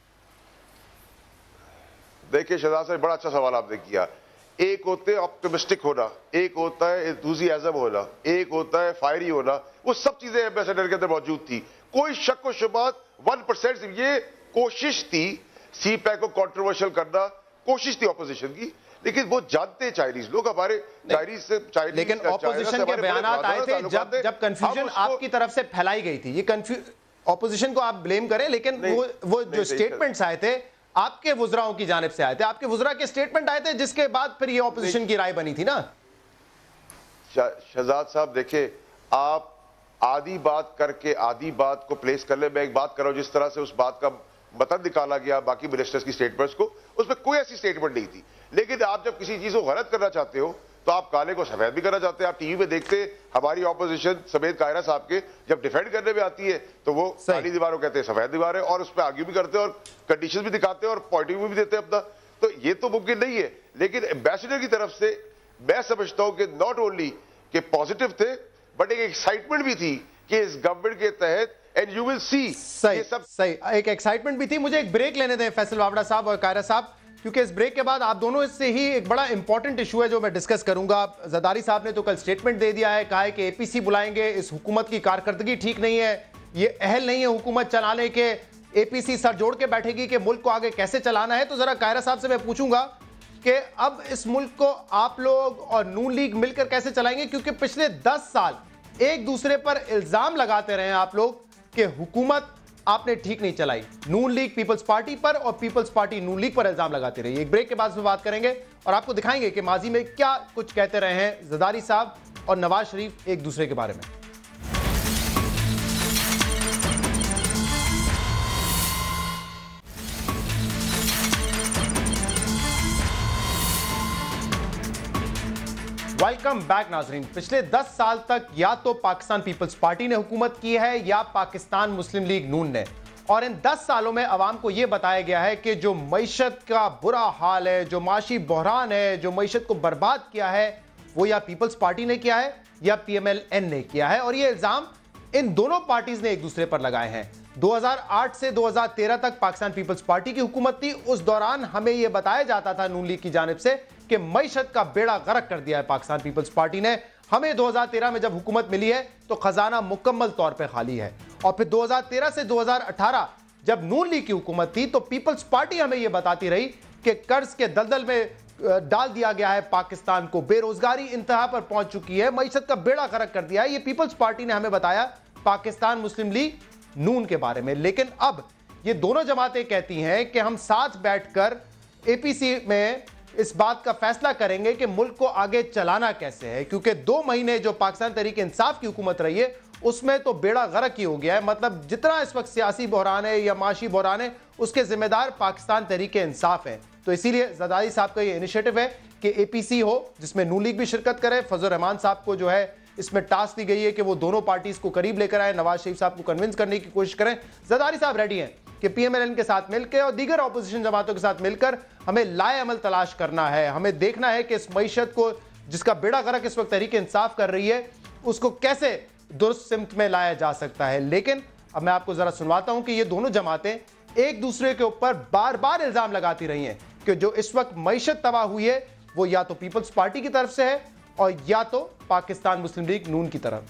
دیکھیں شہزاد صاحب, بڑا اچھا سوال آپ نے کیا. ایک ہوتے آپٹیمسٹک ہونا, ایک ہوتا ہے انتھوزیازم ہونا, ایک ہوتا ہے فائری ہونا. وہ سب چیزیں ایمبیسڈر کے اندر موجود تھی, کوئی شک و شبہات 1%. یہ کوشش تھی سی پیک کو کنٹروورشل کرنا, کوشش تھی اپوزیشن کی, لیکن وہ جانتے ہیں چائنیز لوگ ہمارے چائنیز سے
لیکن اپوزیشن کے بیانات آئے تھے جب کنفیوژن آپ کی طرف سے پھیلائی گئی تھی. یہ اپوزیشن کو آپ بلیم کریں, لیکن وہ جو سٹیٹمنٹس آئے تھے آپ کے وزراؤں کی جانب سے آئے تھے, آپ کے وزراء کے سٹیٹمنٹ آئے تھے, جس کے بعد پھر یہ اپوزیشن کی رائے بنی تھی نا.
شہزاد صاحب دیکھیں, آپ آدھی بات کر کے آدھی بات کو پلیس کر لیں. میں ایک بات کر رہا ہوں, جس طرح سے اس بات کا متن نکالا گیا باقی منسٹرز کی سٹیٹمنٹس کو, اس میں کوئی ایسی سٹیٹمنٹ نہیں تھی. لیکن آپ جب کسی چیز کو غلط کرنا چاہتے ہو تو آپ کالے کو سفید بھی کرنا چاہتے ہیں. آپ ٹی وی میں دیکھتے ہماری اپوزیشن سمیت قاہرہ صاحب کے جب ڈیفینڈ کرنے میں آتی ہے تو وہ کالی دیواروں کہتے ہیں سفید دیوار ہے, اور اس پہ آگے بھی کرتے ہیں اور کنڈیشن بھی دکھاتے ہیں اور پوائنٹ آف ویو بھی دیتے ہیں اپنا. تو یہ تو ممکن نہیں ہے. لیکن ایمبیسڈر کی طرف سے میں سمجھتا ہوں کہ ناٹ اونلی کہ پازیٹیو تھے, بٹ ایک ایکسائٹمنٹ بھی تھی کہ اس گورنمنٹ کے تحت اینڈ یو ول سی.
صحیح, ایک ایکسائٹمنٹ بھی تھی. مجھے ایک بریک لینے دیں فیصل وابڑہ صاحب اور قاہرہ صاحب, کیونکہ اس بریک کے بعد آپ دونوں اس سے ہی ایک بڑا امپورٹنٹ ایشو ہے جو میں ڈسکس کروں گا. زرداری صاحب نے تو کل سٹیٹمنٹ دے دیا ہے, کہا ہے کہ اے پی سی بلائیں گے, اس حکومت کی کارکردگی ٹھیک نہیں ہے, یہ اہل نہیں ہے حکومت چلانے کے, اے پی سی سر جوڑ کے بیٹھے گی کہ ملک کو آگے کیسے چلانا ہے. تو ذرا قاہرہ صاحب سے میں پوچھوں گا کہ اب اس ملک کو آپ لوگ اور نون لیگ مل کر کیسے چلائیں گے, کیونکہ پچھلے 10 سال ایک دوسرے پر الزام لگاتے رہے ہیں آپ لوگ کہ حکومت آپ نے ٹھیک نہیں چلائی. نون لیگ پیپلز پارٹی پر اور پیپلز پارٹی نون لیگ پر الزام لگاتے رہی. ایک بریک کے بعد میں بات کریں گے اور آپ کو دکھائیں گے کہ ماضی میں کیا کچھ کہتے رہے ہیں زرداری صاحب اور نواز شریف ایک دوسرے کے بارے میں. ویلکم بیک ناظرین. پچھلے 10 سال تک یا تو پاکستان پیپلز پارٹی نے حکومت کی ہے یا پاکستان مسلم لیگ نون نے, اور ان 10 سالوں میں عوام کو یہ بتایا گیا ہے کہ جو معیشت کا برا حال ہے, جو معاشی بحران ہے, جو معیشت کو برباد کیا ہے, وہ یا پیپلز پارٹی نے کیا ہے یا پی ایم ایل این نے کیا ہے. اور یہ الزام ان دونوں پارٹیز نے ایک دوسرے پر لگائے ہیں. 2008 سے 2013 تک پاکستان پیپلز پارٹی کی حکومت تھی. اس دوران ہمیں یہ بتایا جاتا تھا نون لیگ کی جانب سے کہ معیشت کا بیڑا غرق کر دیا ہے پاکستان پیپلز پارٹی نے. ہمیں 2013 میں جب حکومت ملی ہے تو خزانہ مکمل طور پہ خالی ہے, اور پھر 2013 سے 2018 جب نون لیگ کی حکومت تھی تو پیپلز پارٹی ہمیں یہ بتاتی رہی کہ قرض کے دلدل میں ڈال دیا گیا ہے پاکستان کو, بے روزگاری انتہا پر پہنچ چکی ہے, معیشت کا بیڑا غرق کر دیا ہے. یہ پیپلز پارٹی نے ہمیں بتایا پاکستان مسلم لیگ نون کے بارے میں. لیکن اب یہ دونوں جماعتیں کہتی ہیں کہ ہم ساتھ بیٹھ کر اے پی سی میں اس بات کا فیصلہ کریں گے کہ ملک کو آگے چلانا کیسے ہے, کیونکہ 2 مہینے جو پاکستان تحریک انصاف کی حکومت رہی ہے اس میں تو بیڑا غرق ہی ہو گیا ہے. مطلب جتنا اس وقت سیاسی بحران ہے یا معاشی بحران ہے اس کے ذمہ دار پاکستان تحریک انصاف ہے. تو اسی لیے زرداری صاحب کا یہ انیشیٹو ہے کہ اے پی سی ہو جس میں نون لیگ بھی شرکت کرے. فضل الرحمان صاحب کو جو ہے اس میں ٹاسک دی گئی ہے کہ وہ دونوں پارٹیز کو قریب لے کر آئے, نواز شریف صاحب کو کنونس کرنے کی کوشش کریں. زرداری صاحب ریڈی ہیں کہ پی ایم ایل این کے ساتھ مل کے اور دیگر اپوزیشن جماعتوں کے ساتھ مل کر ہمیں لائے عمل تلاش کرنا ہے, ہمیں دیکھنا ہے کہ اس معیشت کو جس کا بیڑا غرق اس وقت تحریک انصاف کر رہی ہے اس کو کیسے درست سمت میں لایا جا سکتا ہے. لیکن اب میں آپ کو ذرا سنواتا ہوں کہ یہ دونوں جماعتیں ایک دوسرے کے اوپر بار بار الزام لگاتی رہی ہیں کہ جو اس وقت معیشت تباہ ہوئی ہے وہ یا تو پیپلز پارٹی کی طرف سے ہے اور یا تو پاکستان مسلم لیگ نون کی طرف.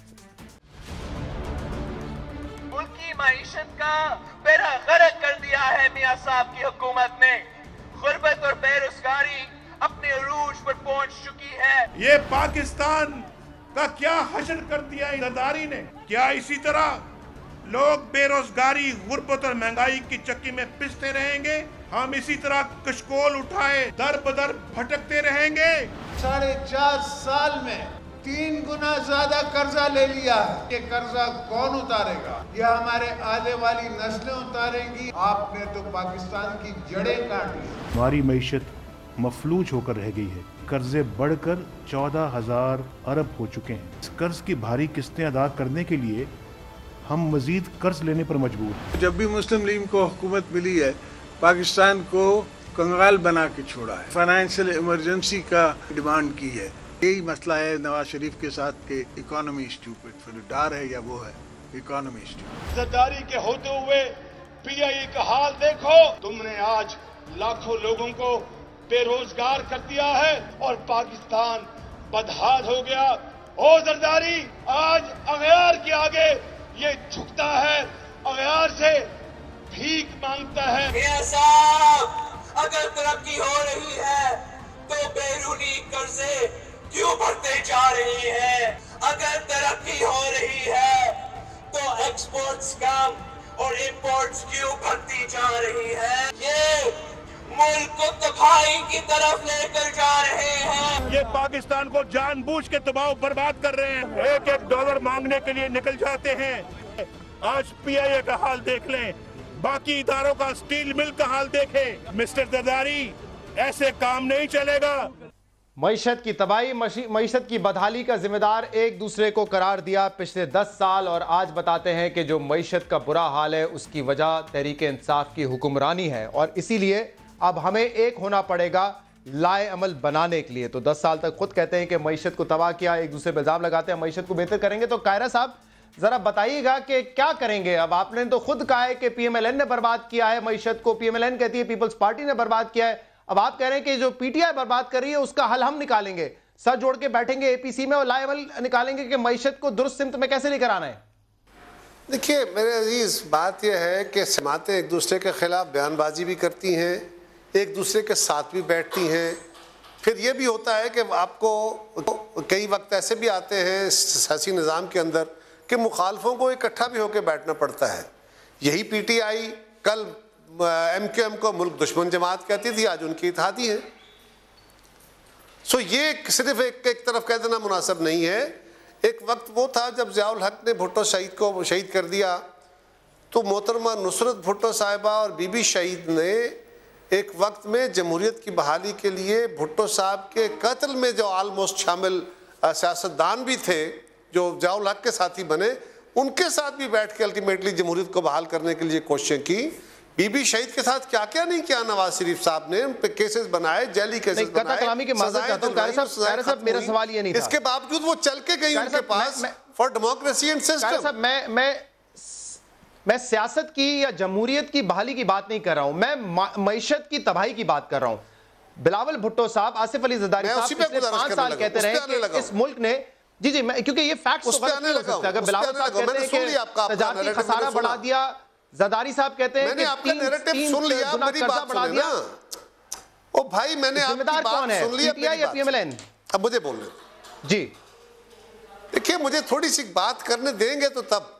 ملک کی معیشت کا بیڑا غرق کر دیا ہے میاں صاحب کی حکومت نے. غربت اور بے روزگاری اپنے عروج پر پہنچ چکی ہے.
یہ پاکستان کا کیا حشر کر دیا زرداری نے. کیا اسی طرح لوگ بے روزگاری, غربت اور مہنگائی کی چکی میں پستے رہیں گے؟ ہم اسی طرح کشکول اٹھائے در بدر بھٹکتے رہیں گے؟
4.5 سال میں 3 گنا زیادہ قرضہ لے لیا ہے. یہ قرضہ کون اتارے گا؟ یہ ہمارے آنے والی نسلیں اتاریں گی. آپ نے تو پاکستان کی جڑیں کاٹ لی.
ہماری معیشت مفلوج ہو کر رہ گئی ہے. قرضے بڑھ کر 14,000 ارب ہو چکے ہیں. اس قرض کی بھاری قسطیں ادا کرنے کے لیے ہم مزید قرض لینے پر مجبور ہیں.
جب بھی مسلم لیگ کو حکومت ملی ہے پاکستان کو کنگال بنا کے چھوڑا ہے. فائنینشیل ایمرجنسی کا ڈیمانڈ کی ہے. یہی مسئلہ ہے نواز شریف کے ساتھ کہ اکانومی اسٹوپڈ. پھر ڈر ہے یا وہ ہے اکانومی اسٹوپڈ.
زرداری کے ہوتے ہوئے پی آئی اے کا حال دیکھو. تم نے آج لاکھوں لوگوں کو بے روزگار کر دیا ہے اور پاکستان بدحال ہو گیا. او زرداری, آج اغیار کے آگے یہ جھکتا ہے, اغیار سے بھیک مانگتا ہے.
میاں صاحب اگر ترقی ہو رہی ہے تو بے कर्जे क्यों बढ़ते जा रही है? अगर तरक्की हो रही है तो एक्सपोर्ट्स कम और इंपोर्ट्स क्यों बढ़ती जा रही है? ये मुल्क को तबाही की तरफ लेकर जा रहे हैं।
ये पाकिस्तान को जानबूझ के दबाव बर्बाद कर रहे हैं। एक एक डॉलर मांगने के लिए निकल जाते हैं। आज PIA का हाल देख लें, बाकी इदारों का, स्टील मिल का हाल देखें। मिस्टर जरदारी, ऐसे काम नहीं चलेगा।
मईशत की तबाही, मईशत की बदहाली का जिम्मेदार एक दूसरे को करार दिया पिछले 10 साल, और आज बताते हैं कि जो मईशत का बुरा हाल है उसकी वजह तहरीक इंसाफ की हुक्मरानी है, और इसीलिए अब हमें एक होना पड़ेगा लाए अमल बनाने के लिए। तो 10 साल तक खुद कहते हैं कि मईशत को तबाह किया, एक दूसरे पर इल्जाम लगाते हैं मईशत को बेहतर करेंगे। तो कायरा साहब जरा बताइएगा कि क्या करेंगे अब? आपने तो खुद कहा है कि PMLN ने बर्बाद किया है मईशत को, PMLN कहती है पीपल्स पार्टी ने बर्बाद किया है। अब आप कह रहे हैं कि जो PTI बर्बाद कर रही है उसका हल हम निकालेंगे, सर जोड़ के बैठेंगे APC में और लाए अमल निकालेंगे कि मईशत को दुरुस्त सिमत में कैसे लेकर आना है।
देखिए मेरे अजीज, बात यह है कि जमातें एक दूसरे के खिलाफ बयानबाजी भी करती हैं, एक दूसरे के साथ भी बैठती हैं। फिर ये भी होता है कि आपको कई वक्त ऐसे भी आते हैं सियासी निज़ाम के अंदर कि मुखालफों को इकट्ठा भी होकर बैठना पड़ता है। यही PTI कल MQM को मुल्क दुश्मन जमात कहती थी, आज उनकी इत्तेहादी है। सो ये सिर्फ एक तरफ कह देना मुनासिब नहीं है। एक वक्त वो था जब ज़ियाउल हक ने भुट्टो शहीद को शहीद कर दिया, तो मोहतरमा नुसरत भुट्टो साहिबा और बीबी शहीद ने एक वक्त में जमहूरियत की बहाली के लिए भुट्टो साहब के कत्ल में जो आलमोस्ट शामिल सियासतदान भी थे जो ज़ियाउल हक के साथी बने, उनके साथ भी बैठ के अल्टीमेटली जमहूरियत को बहाल करने के लिए कोशिशें की। बीबी शहीद के साथ क्या क्या नहीं किया नवाज शरीफ साहब ने, उन पे केसेस बनाए, जेली केसेस बनाए।
मेरा सवाल ये नहीं था।
इसके बावजूद वो चल के गई उनके पास फॉर डेमोक्रेसी एंड सिस्टम।
मैं सियासत की या जमहूरियत की बहाली की बात नहीं कर रहा हूं, मैं मईशत की तबाही की बात कर रहा हूं। बिलावल भुट्टो साहब, आसिफ अली जरदारी साहब पिछले 5 साल कहते रहे कि इस मुल्क ने जी क्योंकि ये फैक्ट्स तो गलत नहीं हो सकता। अगर बिलावल साहब कहते हैं कि तजारती खसारा बढ़ा दिया, जरदारी साहब कहते हैं
मैंने आपका नैरेटिव सुन लिया, मेरी बात बढ़ा दिया। ओ भाई, मैंने आपकी बात सुन लिया,
PTI या PMLN?
अब मुझे बोलने
जी।
देखिए, मुझे थोड़ी सी बात करने देंगे तो तब।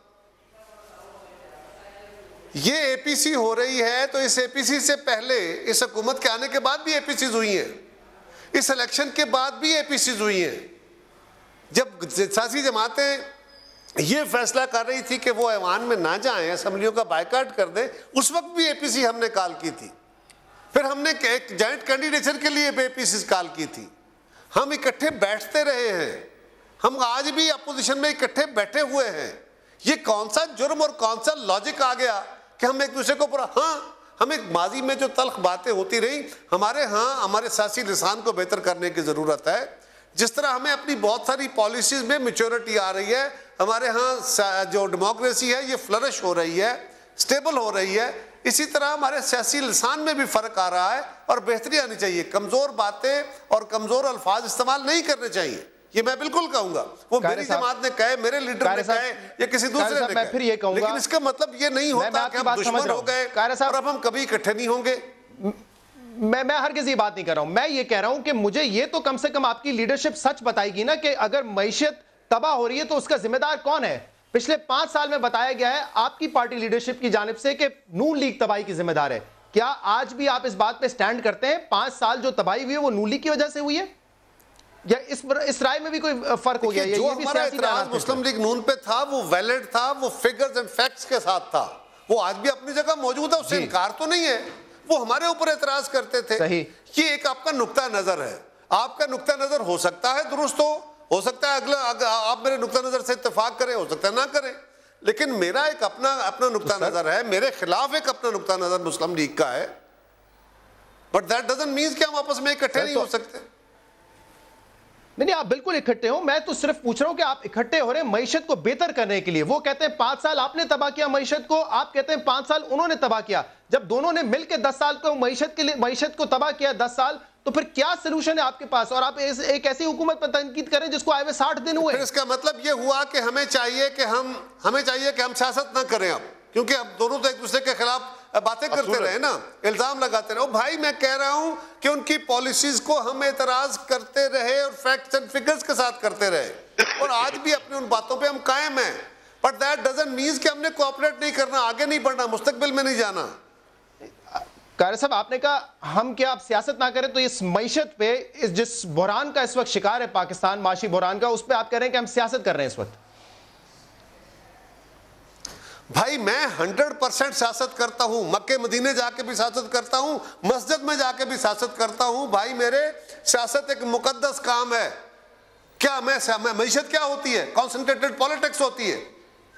ये APC हो रही है तो इस APC से पहले, इस हुकूमत के आने के बाद भी APCs हुई हैं, इस इलेक्शन के बाद भी APCs हुई हैं। जब सियासी जमातें ये फैसला कर रही थी कि वो ऐवान में ना जाएं, असम्बलियों का बायकाट कर दें, उस वक्त भी APC हमने कॉल की थी। फिर हमने एक जॉइंट कैंडिडेचर के लिए भी APCs कॉल की थी। हम इकट्ठे बैठते रहे हैं, हम आज भी अपोजिशन में इकट्ठे बैठे हुए हैं। ये कौन सा जुर्म और कौन सा लॉजिक आ गया कि हम एक दूसरे को पूरा, हाँ, हमें माजी में जो तल्ख बातें होती रही, हमारे सियासी लिसान को बेहतर करने की ज़रूरत है। जिस तरह हमें अपनी बहुत सारी पॉलिसीज़ में मैच्योरिटी आ रही है, हमारे यहाँ जो डेमोक्रेसी है ये फ्लरिश हो रही है, स्टेबल हो रही है, इसी तरह हमारे सियासी लिसान में भी फ़र्क आ रहा है और बेहतरी आनी चाहिए। कमज़ोर बातें और कमज़ोर अल्फाज इस्तेमाल नहीं करने चाहिए, ये मैं बिल्कुल कहूँगा। वो मेरी जमात ने कहे, मेरे लीडर ने कहे, या किसी दूसरे ने कहे, फिर ये कहूँगा, लेकिन इसका मतलब ये नहीं होता कि हम दुश्मन हो गए और अब हम कभी इकट्ठे नहीं होंगे।
मैं हर किसी बात नहीं कर रहा हूं, मैं ये कह रहा हूं कि मुझे ये तो कम से कम आपकी लीडरशिप सच बताएगी ना कि अगर मईशत तबाह हो रही है तो उसका जिम्मेदार कौन है। पिछले 5 साल में बताया गया है आपकी पार्टी लीडरशिप की जानिब से कि नून लीग तबाही की जिम्मेदार है। क्या आज भी आप इस बात पे स्टैंड करते हैं 5 साल जो तबाही हुई है वो नून लीग की वजह से हुई है, या इस राय में भी कोई फर्क हो गया?
जो हमारा इतराज मुस्लिम लीग नून पे था वो वैलिड था, वो फिगर्स एंड फैक्ट्स के साथ था, वो आज भी अपनी जगह मौजूद है, उससे इनकार तो नहीं है। वो हमारे ऊपर एतराज करते थे। ये एक आपका नुक्ता नजर है, आपका नुक्ता नजर हो सकता है दुरुस्त हो सकता है अगला आप मेरे नुक्ता नजर से इत्तेफाक करें, हो सकता है ना करें, लेकिन मेरा एक अपना नुक्ता नजर है, मेरे खिलाफ एक अपना नुक्ता नजर मुस्लिम लीग का है। बट दैट डजंट मीन कि हम आपस में इकट्ठे नहीं हो सकते।
नहीं, आप बिल्कुल इकट्ठे हो। मैं तो सिर्फ पूछ रहा हूं कि आप इकट्ठे हो रहे हैं मईशत को बेहतर करने के लिए। वो कहते हैं 5 साल आपने तबाह किया मईशत को, आप कहते हैं 5 साल उन्होंने तबाह किया। जब दोनों ने मिलकर 10 साल को मईशत को तबाह किया 10 साल, तो फिर क्या सलूशन है आपके पास? और आप एक ऐसी हुकूमत पर तनकीद करें जिसको आए हुए 60 दिन हुए।
फिर इसका मतलब ये हुआ कि हमें चाहिए कि हम सियासत ना करें अब, क्योंकि अब दोनों तो एक दूसरे के खिलाफ باتیں کرتے رہے نا, الزام لگاتے رہے. بھائی میں کہہ رہا ہوں کہ ان کی پالیسیز کو ہم اعتراض کرتے رہے اور فیکٹس اینڈ فگرز کے ساتھ کرتے رہے, اور آج بھی اپنی ان باتوں پہ ہم قائم ہیں. بٹ دیٹ ڈزنٹ مینز کہ ہم نے کوآپریٹ نہیں کرنا, آگے نہیں بڑھنا, مستقبل میں نہیں جانا.
قاہرہ صاحب آپ نے کہا ہم کیا آپ سیاست نہ کریں, تو اس معیشت پہ جس بحران کا اس وقت شکار ہے پاکستان, معاشی بحران کا, اس پہ آپ کہہ رہے ہیں کہ ہم سیاست کر رہے ہیں اس وقت.
بھائی میں 100% سیاست کرتا ہوں, مکے مدینے جا کے بھی سیاست کرتا ہوں, مسجد میں جا کے بھی سیاست کرتا ہوں. بھائی میرے سیاست ایک مقدس کام ہے. کیا میں معیشت کیا ہوتی ہے؟ کانسنٹریٹڈ پالیٹکس ہوتی ہے.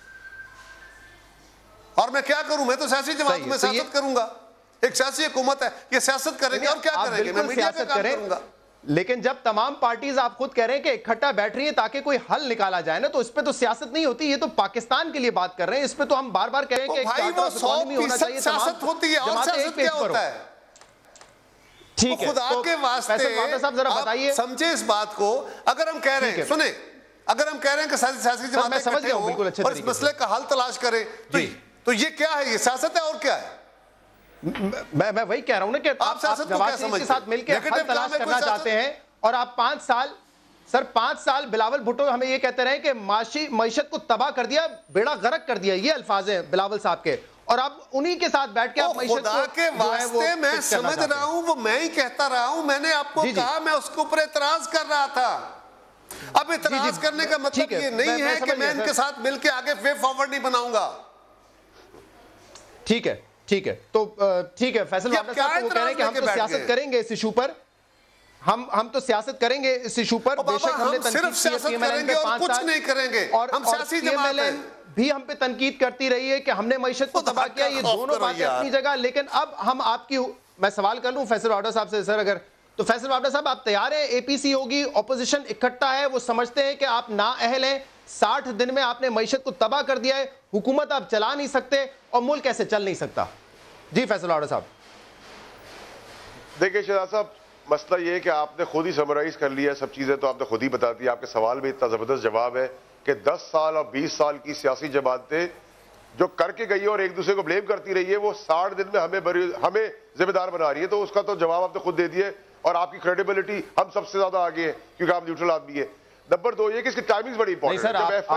اور میں کیا کروں؟ میں تو سیاسی جماعت میں سیاست کروں گا. ایک سیاسی حکومت ہے, یہ سیاست کریں گے, اور کیا کریں گے؟ میں میڈیا پہ کام کروں گا.
لیکن جب تمام پارٹیز آپ خود کہہ رہے ہیں کہ اکٹھا بیٹھ رہی ہیں تاکہ کوئی حل نکالا جائے نا, تو اس پہ تو سیاست نہیں ہوتی. یہ تو پاکستان کے لیے بات کر رہے ہیں, اس پہ تو ہم بار بار کہہ رہے ہیں کہ
بھائی وہ 100% سیاست ہوتی ہے, اور سیاست کیا ہوتا ہے؟
ٹھیک ہے,
خدا کے واسطے آپ سمجھے اس بات کو. اگر ہم کہہ رہے ہیں, سنیں, اگر ہم کہہ رہے ہیں کہ سیاسی جماعتیں اکٹھے ہوں اور اس مسئلے کا حل تلاش کریں, تو یہ کیا ہے؟ یہ سیاست ہے اور کیا ہے؟
میں وہی کہہ رہا ہوں نا کہ آپ نواز شریف کے ساتھ مل کے حل تلاش کرنا چاہتے ہیں, اور آپ 5 سال بلاول بھٹو ہمیں یہ کہتے رہے کہ معیشت کو تباہ کر دیا, بیڑا غرق کر دیا, یہ الفاظ ہیں بلاول صاحب کے, اور آپ انہی کے ساتھ بیٹھ کے آپ معیشت کو
خدا کے واسطے میں سمجھ رہا ہوں, وہ میں ہی کہتا رہا ہوں. میں نے آپ کو کہا میں اس کے اوپر اعتراض کر رہا تھا. اب اعتراض کرنے کا مطلب یہ نہیں ہے کہ میں ان کے ساتھ مل کے آگے وے فارورڈ نہیں بناؤں گا.
ٹھیک ہے, ٹھیک ہے, تو ٹھیک ہے. فیصل صاحب وہ کہہ رہے ہیں کہ ہم تو سیاست کریں گے اس ایشو پر, ہم تو سیاست کریں گے اس ایشو پر. بے شک ہم نے
صرف سیاست کریں گے اور کچھ نہیں کریں گے,
اور ہم سیاسی جماعت ہیں بھی ہم پہ تنقید کرتی رہی ہے کہ ہم نے معیشت کو تباہ کیا. یہ دونوں باتیں اپنی جگہ, لیکن اب ہم آپ کی, میں سوال کر لوں فیصل واوڈا صاحب سے. سر اگر تو فیصل واوڈا صاحب آپ تیار ہیں, اے پی سی ہوگی, اپوزیشن اکٹھا ہے, وہ سمجھتے ہیں کہ آپ نااہل ہیں, 60 دن میں آپ نے معیشت کو تباہ کر دیا ہے, حکومت آپ چلا نہیں سکتے, اور ملک ایسے چل نہیں سکتا. جی فیصل واوڈا صاحب.
دیکھیں شہزاد صاحب, مسئلہ یہ ہے کہ آپ نے خود ہی سمرائز کر لیا سب چیزیں, تو آپ نے خود ہی بتا دی. آپ کے سوال میں اتنا زبردست جواب ہے کہ 10 سال اور 20 سال کی سیاسی جماعتیں جو کر کے گئی ہے اور ایک دوسرے کو بلیم کرتی رہی ہے, وہ 60 دن میں ہمیں ذمہ دار بنا رہی ہے. تو اس کا تو جواب آپ نے خود دے دیا, اور آپ کی کریڈیبلٹی ہم سب سے زیادہ آگے ہے کیونکہ آپ نیوٹرل آدمی ہے. نمبر 2 یہ کہ اس کی ٹائمنگز بڑی امپورٹنٹ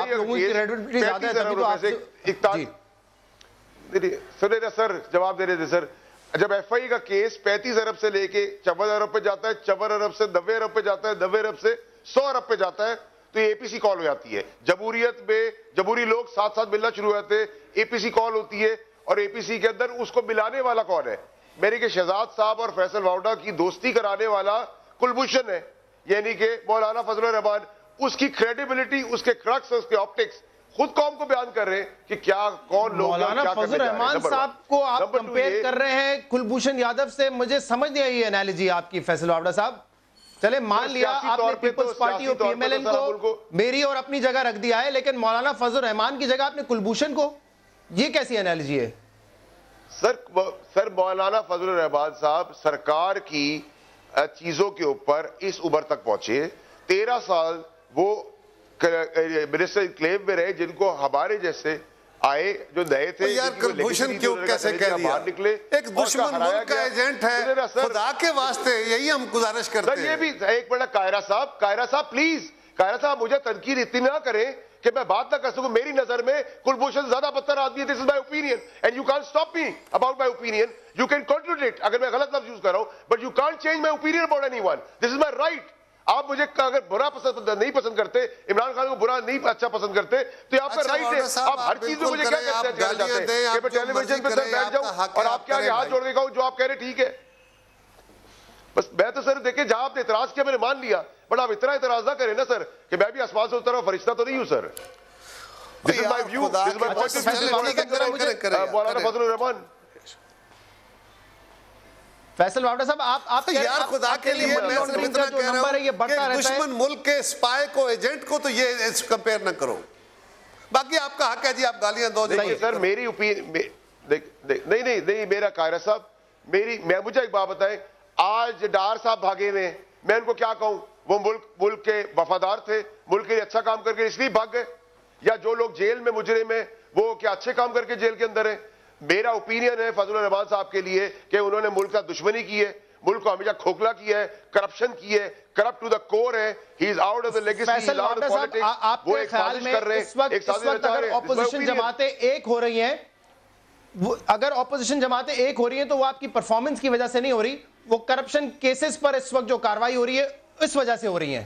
ہے. سر جواب دے رہے تھے سر, جب ایف آئی کا کیس 35 ارب سے لے کے 54 ارب پہ جاتا ہے, 54 ارب سے 90 ارب پہ جاتا ہے, 90 ارب سے 100 ارب پہ جاتا ہے, تو یہ اے پی سی کال ہو جاتی ہے. جمہوریت میں جمہوری لوگ ساتھ ساتھ ملنا شروع ہو جاتے ہیں, اے پی سی کال ہوتی ہے, اور اے پی سی کے اندر اس کو ملانے والا کون ہے؟ میرے کہ شہزاد صاحب اور فیصل واوڈا کی دوستی کرانے والا کلبھوشن ہے, یعنی کہ مولانا فضل الرحمان. اس کی کریڈیبلٹی, اس کے کرکس, اس کے آپٹکس خود قوم کو بیان کر رہے ہیں کہ کیا کون لوگ
مولانا فضل الرحمان صاحب کو آپ کمپیئر کر رہے ہیں کلبھوشن یادو سے. مجھے سمجھ نہیں آئی یہ انالوجی آپ کی فیصل واوڈا صاحب. چلے مان لیا آپ نے پیپلز پارٹی اور پی ایم ایل این کو میری اور اپنی جگہ رکھ دیا ہے, لیکن مولانا فضل الرحمان کی جگہ آپ نے کلبھوشن کو, یہ کیسی انالوجی ہے؟
سر مولانا فضل الرحمان صاحب سرکار کی چیزوں کے اوپر اس عمر تک پہنچے. 13 سال وہ منسٹر انکلیو میں رہے, جن کو ہمارے جیسے آئے جو نئے تھے.
یار کلبھوشن کیوں کیسے کہہ دیا؟ ایک دشمن ملک کا ایجنٹ ہے, خدا کے واسطے یہی ہم گزارش کرتے ہیں.
یہ بھی ایک منٹ, قاہرہ صاحب پلیز, قاہرہ صاحب مجھے تنقید اتنی نہ کریں کہ میں بات نہ کر سکوں. میری نظر میں کلبھوشن زیادہ بدتر آدمی ہے. This is my opinion and you can't stop me about my opinion. You can contradict اگر میں غلط لفظ یوز کر رہا ہوں, but you can't change my opinion about anyone. This is my right. آپ مجھے اگر برا نہیں پسند کرتے, عمران خان کو برا نہیں اچھا پسند کرتے, تو آپ کا رائٹ ہے. آپ ہر چیز میں مجھے کیا کہنا چاہتے ہیں کہ میں ٹیلی ویژن پہ بیٹھ جاؤں اور آپ کے آگے ہاتھ جوڑ کے کہوں جو آپ کہہ رہے ٹھیک ہے. بس میں تو سر دیکھیں جہاں آپ نے اعتراض کیا میں نے مان لیا, بٹ آپ اتنا اعتراض نہ کریں نا سر کہ میں بھی آسمان سے اترا ہوں, فرشتہ تو نہیں ہوں سر. This is my view. This is my point of view. مولانا فضل الرحمان.
فیصل واوڈا صاحب آپ
یار خدا کے لیے میں صرف اتنا کہہ رہا ہوں کہ دشمن ملک کے اسپائی کو, ایجنٹ کو, تو یہ کمپیئر نہ کرو. باقی آپ کا حق ہے جی, آپ گالیاں دو.
سر میری نہیں میرا قاہرہ صاحب, مجھے ایک بات بتائیں. آج ڈار صاحب بھاگے ہوئے, میں ان کو کیا کہوں؟ وہ ملک کے وفادار تھے, ملک کے لیے اچھا کام کر کے اس لیے بھاگ گئے, یا جو لوگ جیل میں مجرم ہیں وہ کیا اچھے کام کر کے جیل کے اندر ہیں؟ میرا اوپینین ہے فضل الرحمان صاحب کے لیے کہ انہوں نے ملک کا دشمنی کی ہے, ملک کو ہمیشہ کھوکھلا کیا ہے, کرپشن کی ہے, کرپٹ ٹو دا کور ہے, he is out of the legacy, he is out of politics.
آپ کے خیال میں اس وقت اگر اپوزیشن جماعتیں ایک ہو رہی ہیں, اگر اپوزیشن جماعتیں ایک ہو رہی ہیں تو وہ آپ کی پرفارمنس کی وجہ سے نہیں ہو رہی, وہ کرپشن کیسز پر اس وقت جو کاروائی ہو رہی ہے اس وجہ سے ہو رہی ہیں؟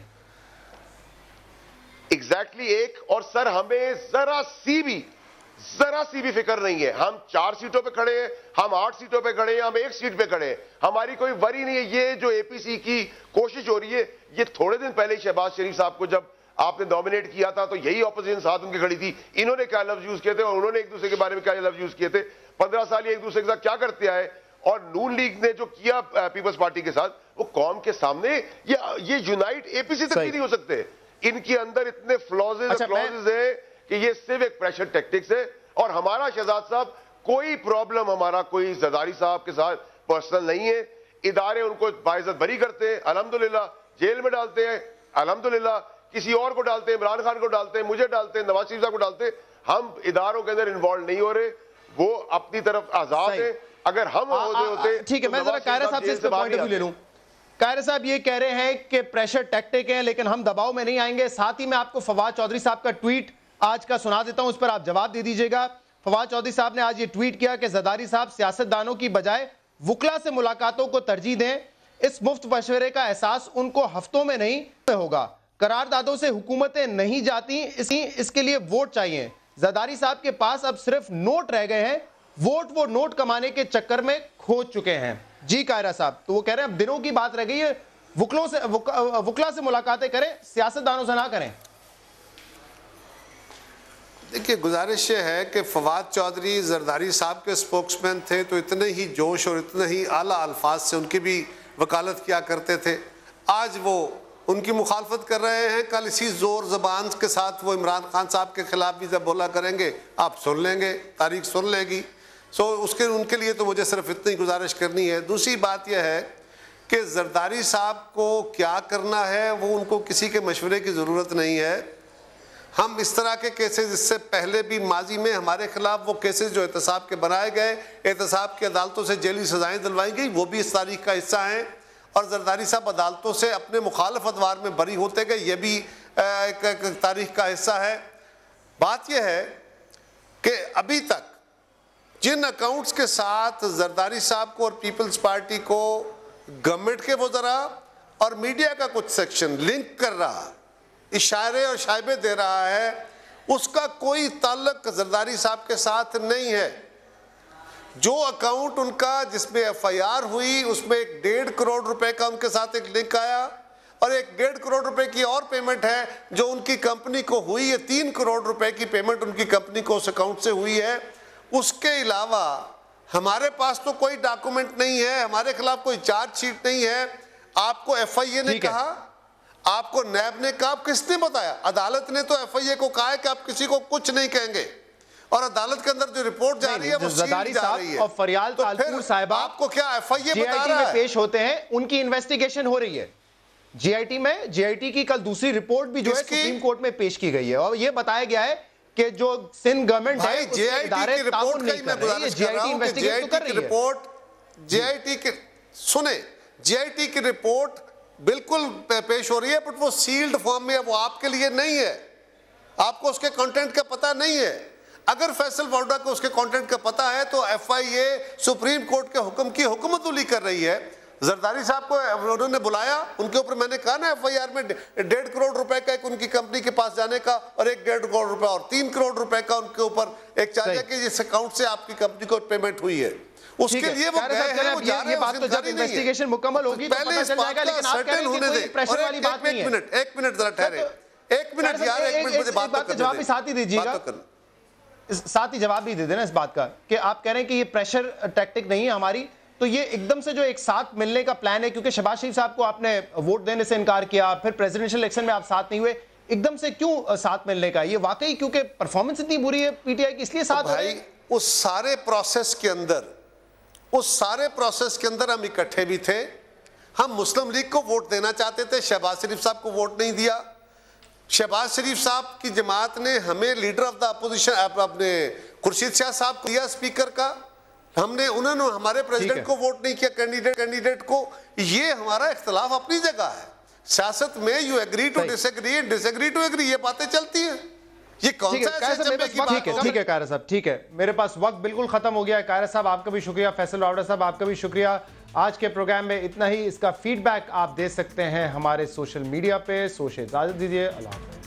ایگزیکٹلی ایک. اور سر ہمیں ذرا سی بھی فکر نہیں ہے. ہم 4 سیٹوں پہ کھڑے ہیں, ہم 8 سیٹوں پہ کھڑے ہیں, ہم 1 سیٹ پہ کھڑے ہیں, ہماری کوئی وری نہیں ہے. یہ جو اے پی سی کی کوشش ہو رہی ہے, یہ تھوڑے دن پہلے شہباز شریف صاحب کو جب آپ نے نامنیٹ کیا تھا تو یہی اپوزیشن ساتھ ان کے کھڑی تھی, انہوں نے کیا لفظ یوز کیے تھے اور انہوں نے ایک دوسرے کے بارے میں کیا لفظ یوز کیے تھے. 15 سال یہ ایک دوسرے کے ساتھ کیا کرتے آئے, اور نون لیگ نے جو کیا پیپلز پارٹی کے ساتھ, وہ قوم کے سامنے یہ یونائٹ اے پی سی تک نہیں ہو سکتے. ان کے اندر اتنے فلاز ہیں کہ یہ صرف ایک پریشر ٹیکٹکس ہے. اور ہمارا شہزاد صاحب کوئی پرابلم ہمارا کوئی زرداری صاحب کے ساتھ پرسنل نہیں ہے. ادارے ان کو باعزت بری کرتے ہیں الحمدللہ, جیل میں ڈالتے ہیں الحمدللہ, کسی اور کو ڈالتے ہیں, عمران خان کو ڈالتے ہیں, مجھے ڈالتے ہیں, نواز شریف صاحب کو ڈالتے ہیں. ہم اداروں کے اندر انوالو نہیں ہو رہے, وہ اپنی طرف آزاد ہیں. اگر ہم ہوتے
ٹھیک ہے, میں ذرا قاہرہ صاحب سے اس پہ پوائنٹ آف ویو لے لوں. قاہرہ صاحب یہ کہہ رہے ہیں کہ پریشر ٹیکٹک ہے لیکن ہم دباؤ میں نہیں آئیں گے. ساتھ ہی میں آپ کو فواد چودھری صاحب کا ٹویٹ آج کا سنا دیتا ہوں, اس پر آپ جواب دے دیجئے گا. فواد چودھری صاحب نے آج یہ ٹویٹ کیا کہ زرداری صاحب سیاستدانوں کی بجائے وکلا سے ملاقاتوں کو ترجیح دیں. اس مفت مشورے کا احساس ان کو ہفتوں میں نہیں ہوگا. قراردادوں سے حکومتیں نہیں جاتی, اس کے لیے ووٹ چاہیے. زرداری صاحب کے پاس اب صرف نوٹ رہ گئے ہیں, ووٹ وہ نوٹ کمانے کے چکر میں کھو چکے ہیں. جی قاہرہ صاحب, تو وہ کہہ رہے ہیں اب دنوں کی بات رہ گئی ہے, وکلا سے ملاقاتیں کریں, سیاستدانوں سے نہ کریں.
دیکھیے گزارش یہ ہے کہ فواد چودھری زرداری صاحب کے سپوکس مین تھے تو اتنے ہی جوش اور اتنے ہی اعلیٰ الفاظ سے ان کی بھی وکالت کیا کرتے تھے. آج وہ ان کی مخالفت کر رہے ہیں, کل اسی زور زبان کے ساتھ وہ عمران خان صاحب کے خلاف بھی جب بولا کریں گے آپ سن لیں گے, تاریخ سن لے گی. ان کے لیے تو مجھے صرف اتنی گزارش کرنی ہے. دوسری بات یہ ہے کہ زرداری صاحب کو کیا کرنا ہے وہ ان کو کسی کے مشورے کی ضرورت نہیں ہے. ہم اس طرح کے کیسز اس سے پہلے بھی ماضی میں ہمارے خلاف وہ کیسز جو احتساب کے بنائے گئے, احتساب کی عدالتوں سے جیلی سزائیں دلوائی گئی, وہ بھی اس تاریخ کا حصہ ہیں. اور زرداری صاحب عدالتوں سے اپنے مخالف ادوار میں بری ہوتے گئے, یہ بھی ایک تاریخ کا حصہ ہے. بات یہ ہے کہ ابھی تک جن اکاؤنٹس کے ساتھ زرداری صاحب کو اور پیپلز پارٹی کو گورنمنٹ کے وزراء اور میڈیا کا کچھ سیکشن لنک کر رہا, اشارے اور شائبے دے رہا ہے, اس کا کوئی تعلق زرداری صاحب کے ساتھ نہیں ہے. جو اکاؤنٹ ان کا جس میں ایف آئی آر ہوئی اس میں 1.5 کروڑ روپے کا ان کے ساتھ ایک لنک آیا, اور 1.5 کروڑ روپے کی اور پیمنٹ ہے جو ان کی کمپنی کو ہوئی ہے. 3 کروڑ روپے کی پیمنٹ ان کی کمپنی کو اس اکاؤنٹ سے ہوئی ہے. اس کے علاوہ ہمارے پاس تو کوئی ڈاکومنٹ نہیں ہے, ہمارے خلاف کوئی چارج شیٹ نہیں ہے. آپ کو ایف آئی اے نے کہا, آپ کو نیب نے کہا, کس نے بتایا؟ عدالت نے تو ایف آئی اے کو کہا ہے کہ آپ کسی کو کچھ نہیں کہیں گے, اور عدالت کے اندر جو رپورٹ جا رہی ہے وہ سیل جا رہی ہے.
اور فریال تالپور صاحبہ
آپ کو کیا ایف آئی اے
جی آئی
بتا
ٹی
رہا
میں
ہے؟
پیش ہوتے ہیں, ان کی انویسٹیگیشن ہو رہی ہے جی آئی ٹی میں. جی آئی ٹی کی کل دوسری رپورٹ بھی جو ہے سپریم کورٹ میں پیش کی گئی ہے, اور یہ بتایا گیا ہے کہ جو سندھ گورنمنٹ ہے اس کے ادارے تعاون نہیں کر رہے. جی آئی ٹی انویسٹیگیشن تو کر رہی ہے.
جی آئی ٹی کے سنیں, جی آئی ٹی کی رپورٹ بالکل پیش ہو رہی ہے, بٹ وہ سیلڈ فارم میں ہے, وہ آپ کے لیے نہیں ہے, آپ کو اس کے کنٹینٹ کا پتہ نہیں ہے. اگر فیصل وارڈا کو اس کے کنٹینٹ کا پتہ ہے تو F I A Supreme Court کے حکم کی حکومت علی کر رہی ہے. زرداری صاحب کو انہوں نے بلایا, ان کے اوپر میں نے کہا نا ایف آئی آر میں 1.5 کروڑ روپے کا ایک ان کی کمپنی کے پاس جانے کا, اور 1.5 کروڑ روپے اور 3 کروڑ روپے کا ان کے اوپر ایک چارج ہے کہ جس اکاؤنٹ سے آپ کی کمپنی کو پیمنٹ ہوئی ہے. اس کے لیے وہ گئے ہیں, وہ جا رہے ہیں.
یہ بات تو جب انویسٹیگیشن مکمل ہوگی تو پتہ چل جائے گا, لیکن آپ کہہ رہے ہیں کہ کوئی پریشر والی بات نہیں ہے.
ایک منٹ ذرا ٹھہرے, ایک منٹ یار, ایک منٹ مجھے بات
کا جواب بھی ساتھ ہی دیجیے گا, ساتھ ہی جواب بھی دے دینا اس بات کا کہ آپ کہہ رہے ہیں کہ یہ پریشر ٹیکٹک نہیں ہے ہماری, تو یہ ایک دم سے جو ایک ساتھ ملنے کا پلان ہے, کیونکہ شہباز شریف صاحب کو آپ نے ووٹ دینے سے انکار کیا, پھر پریزیڈنشل الیکشن میں آپ ساتھ نہیں ہوئے, ایک دم سے کیوں ساتھ ملنے کا؟ یہ واقعی کیونکہ پرفارمنس اتنی بری ہے پی ٹی آئی کی اس لیے ساتھ ہو رہے ہیں؟
اس سارے پروسیس کے اندر ہم اکٹھے بھی تھے. ہم مسلم لیگ کو ووٹ دینا چاہتے تھے, شہباز شریف صاحب کو ووٹ نہیں دیا. شہباز شریف صاحب کی جماعت نے ہمیں لیڈر آف دا اپوزیشن اپنے खुर्शीद शाह साहब को दिया स्पीकर का, हमने उन्होंने हमारे प्रेसिडेंट को वोट नहीं किया, कैंडिडेट को। ये हमारा इख्तलाफ अपनी जगह है। सियासत में you agree to disagree, disagree to agree, ये बातें चलती हैं। ये कौन सा ऐसा जम्मे की बात है?
ठीक है कायरा साहब, ठीक है, मेरे पास वक्त बिल्कुल खत्म हो गया है। कायरा साहब आपका भी शुक्रिया, फैसल वावड़ा साहब आपका भी शुक्रिया। आज के प्रोग्राम में इतना ही। इसका फीडबैक आप दे सकते हैं हमारे सोशल मीडिया पे। सोशल इजाजत दीजिए, अल्लाह हाफ़िज़।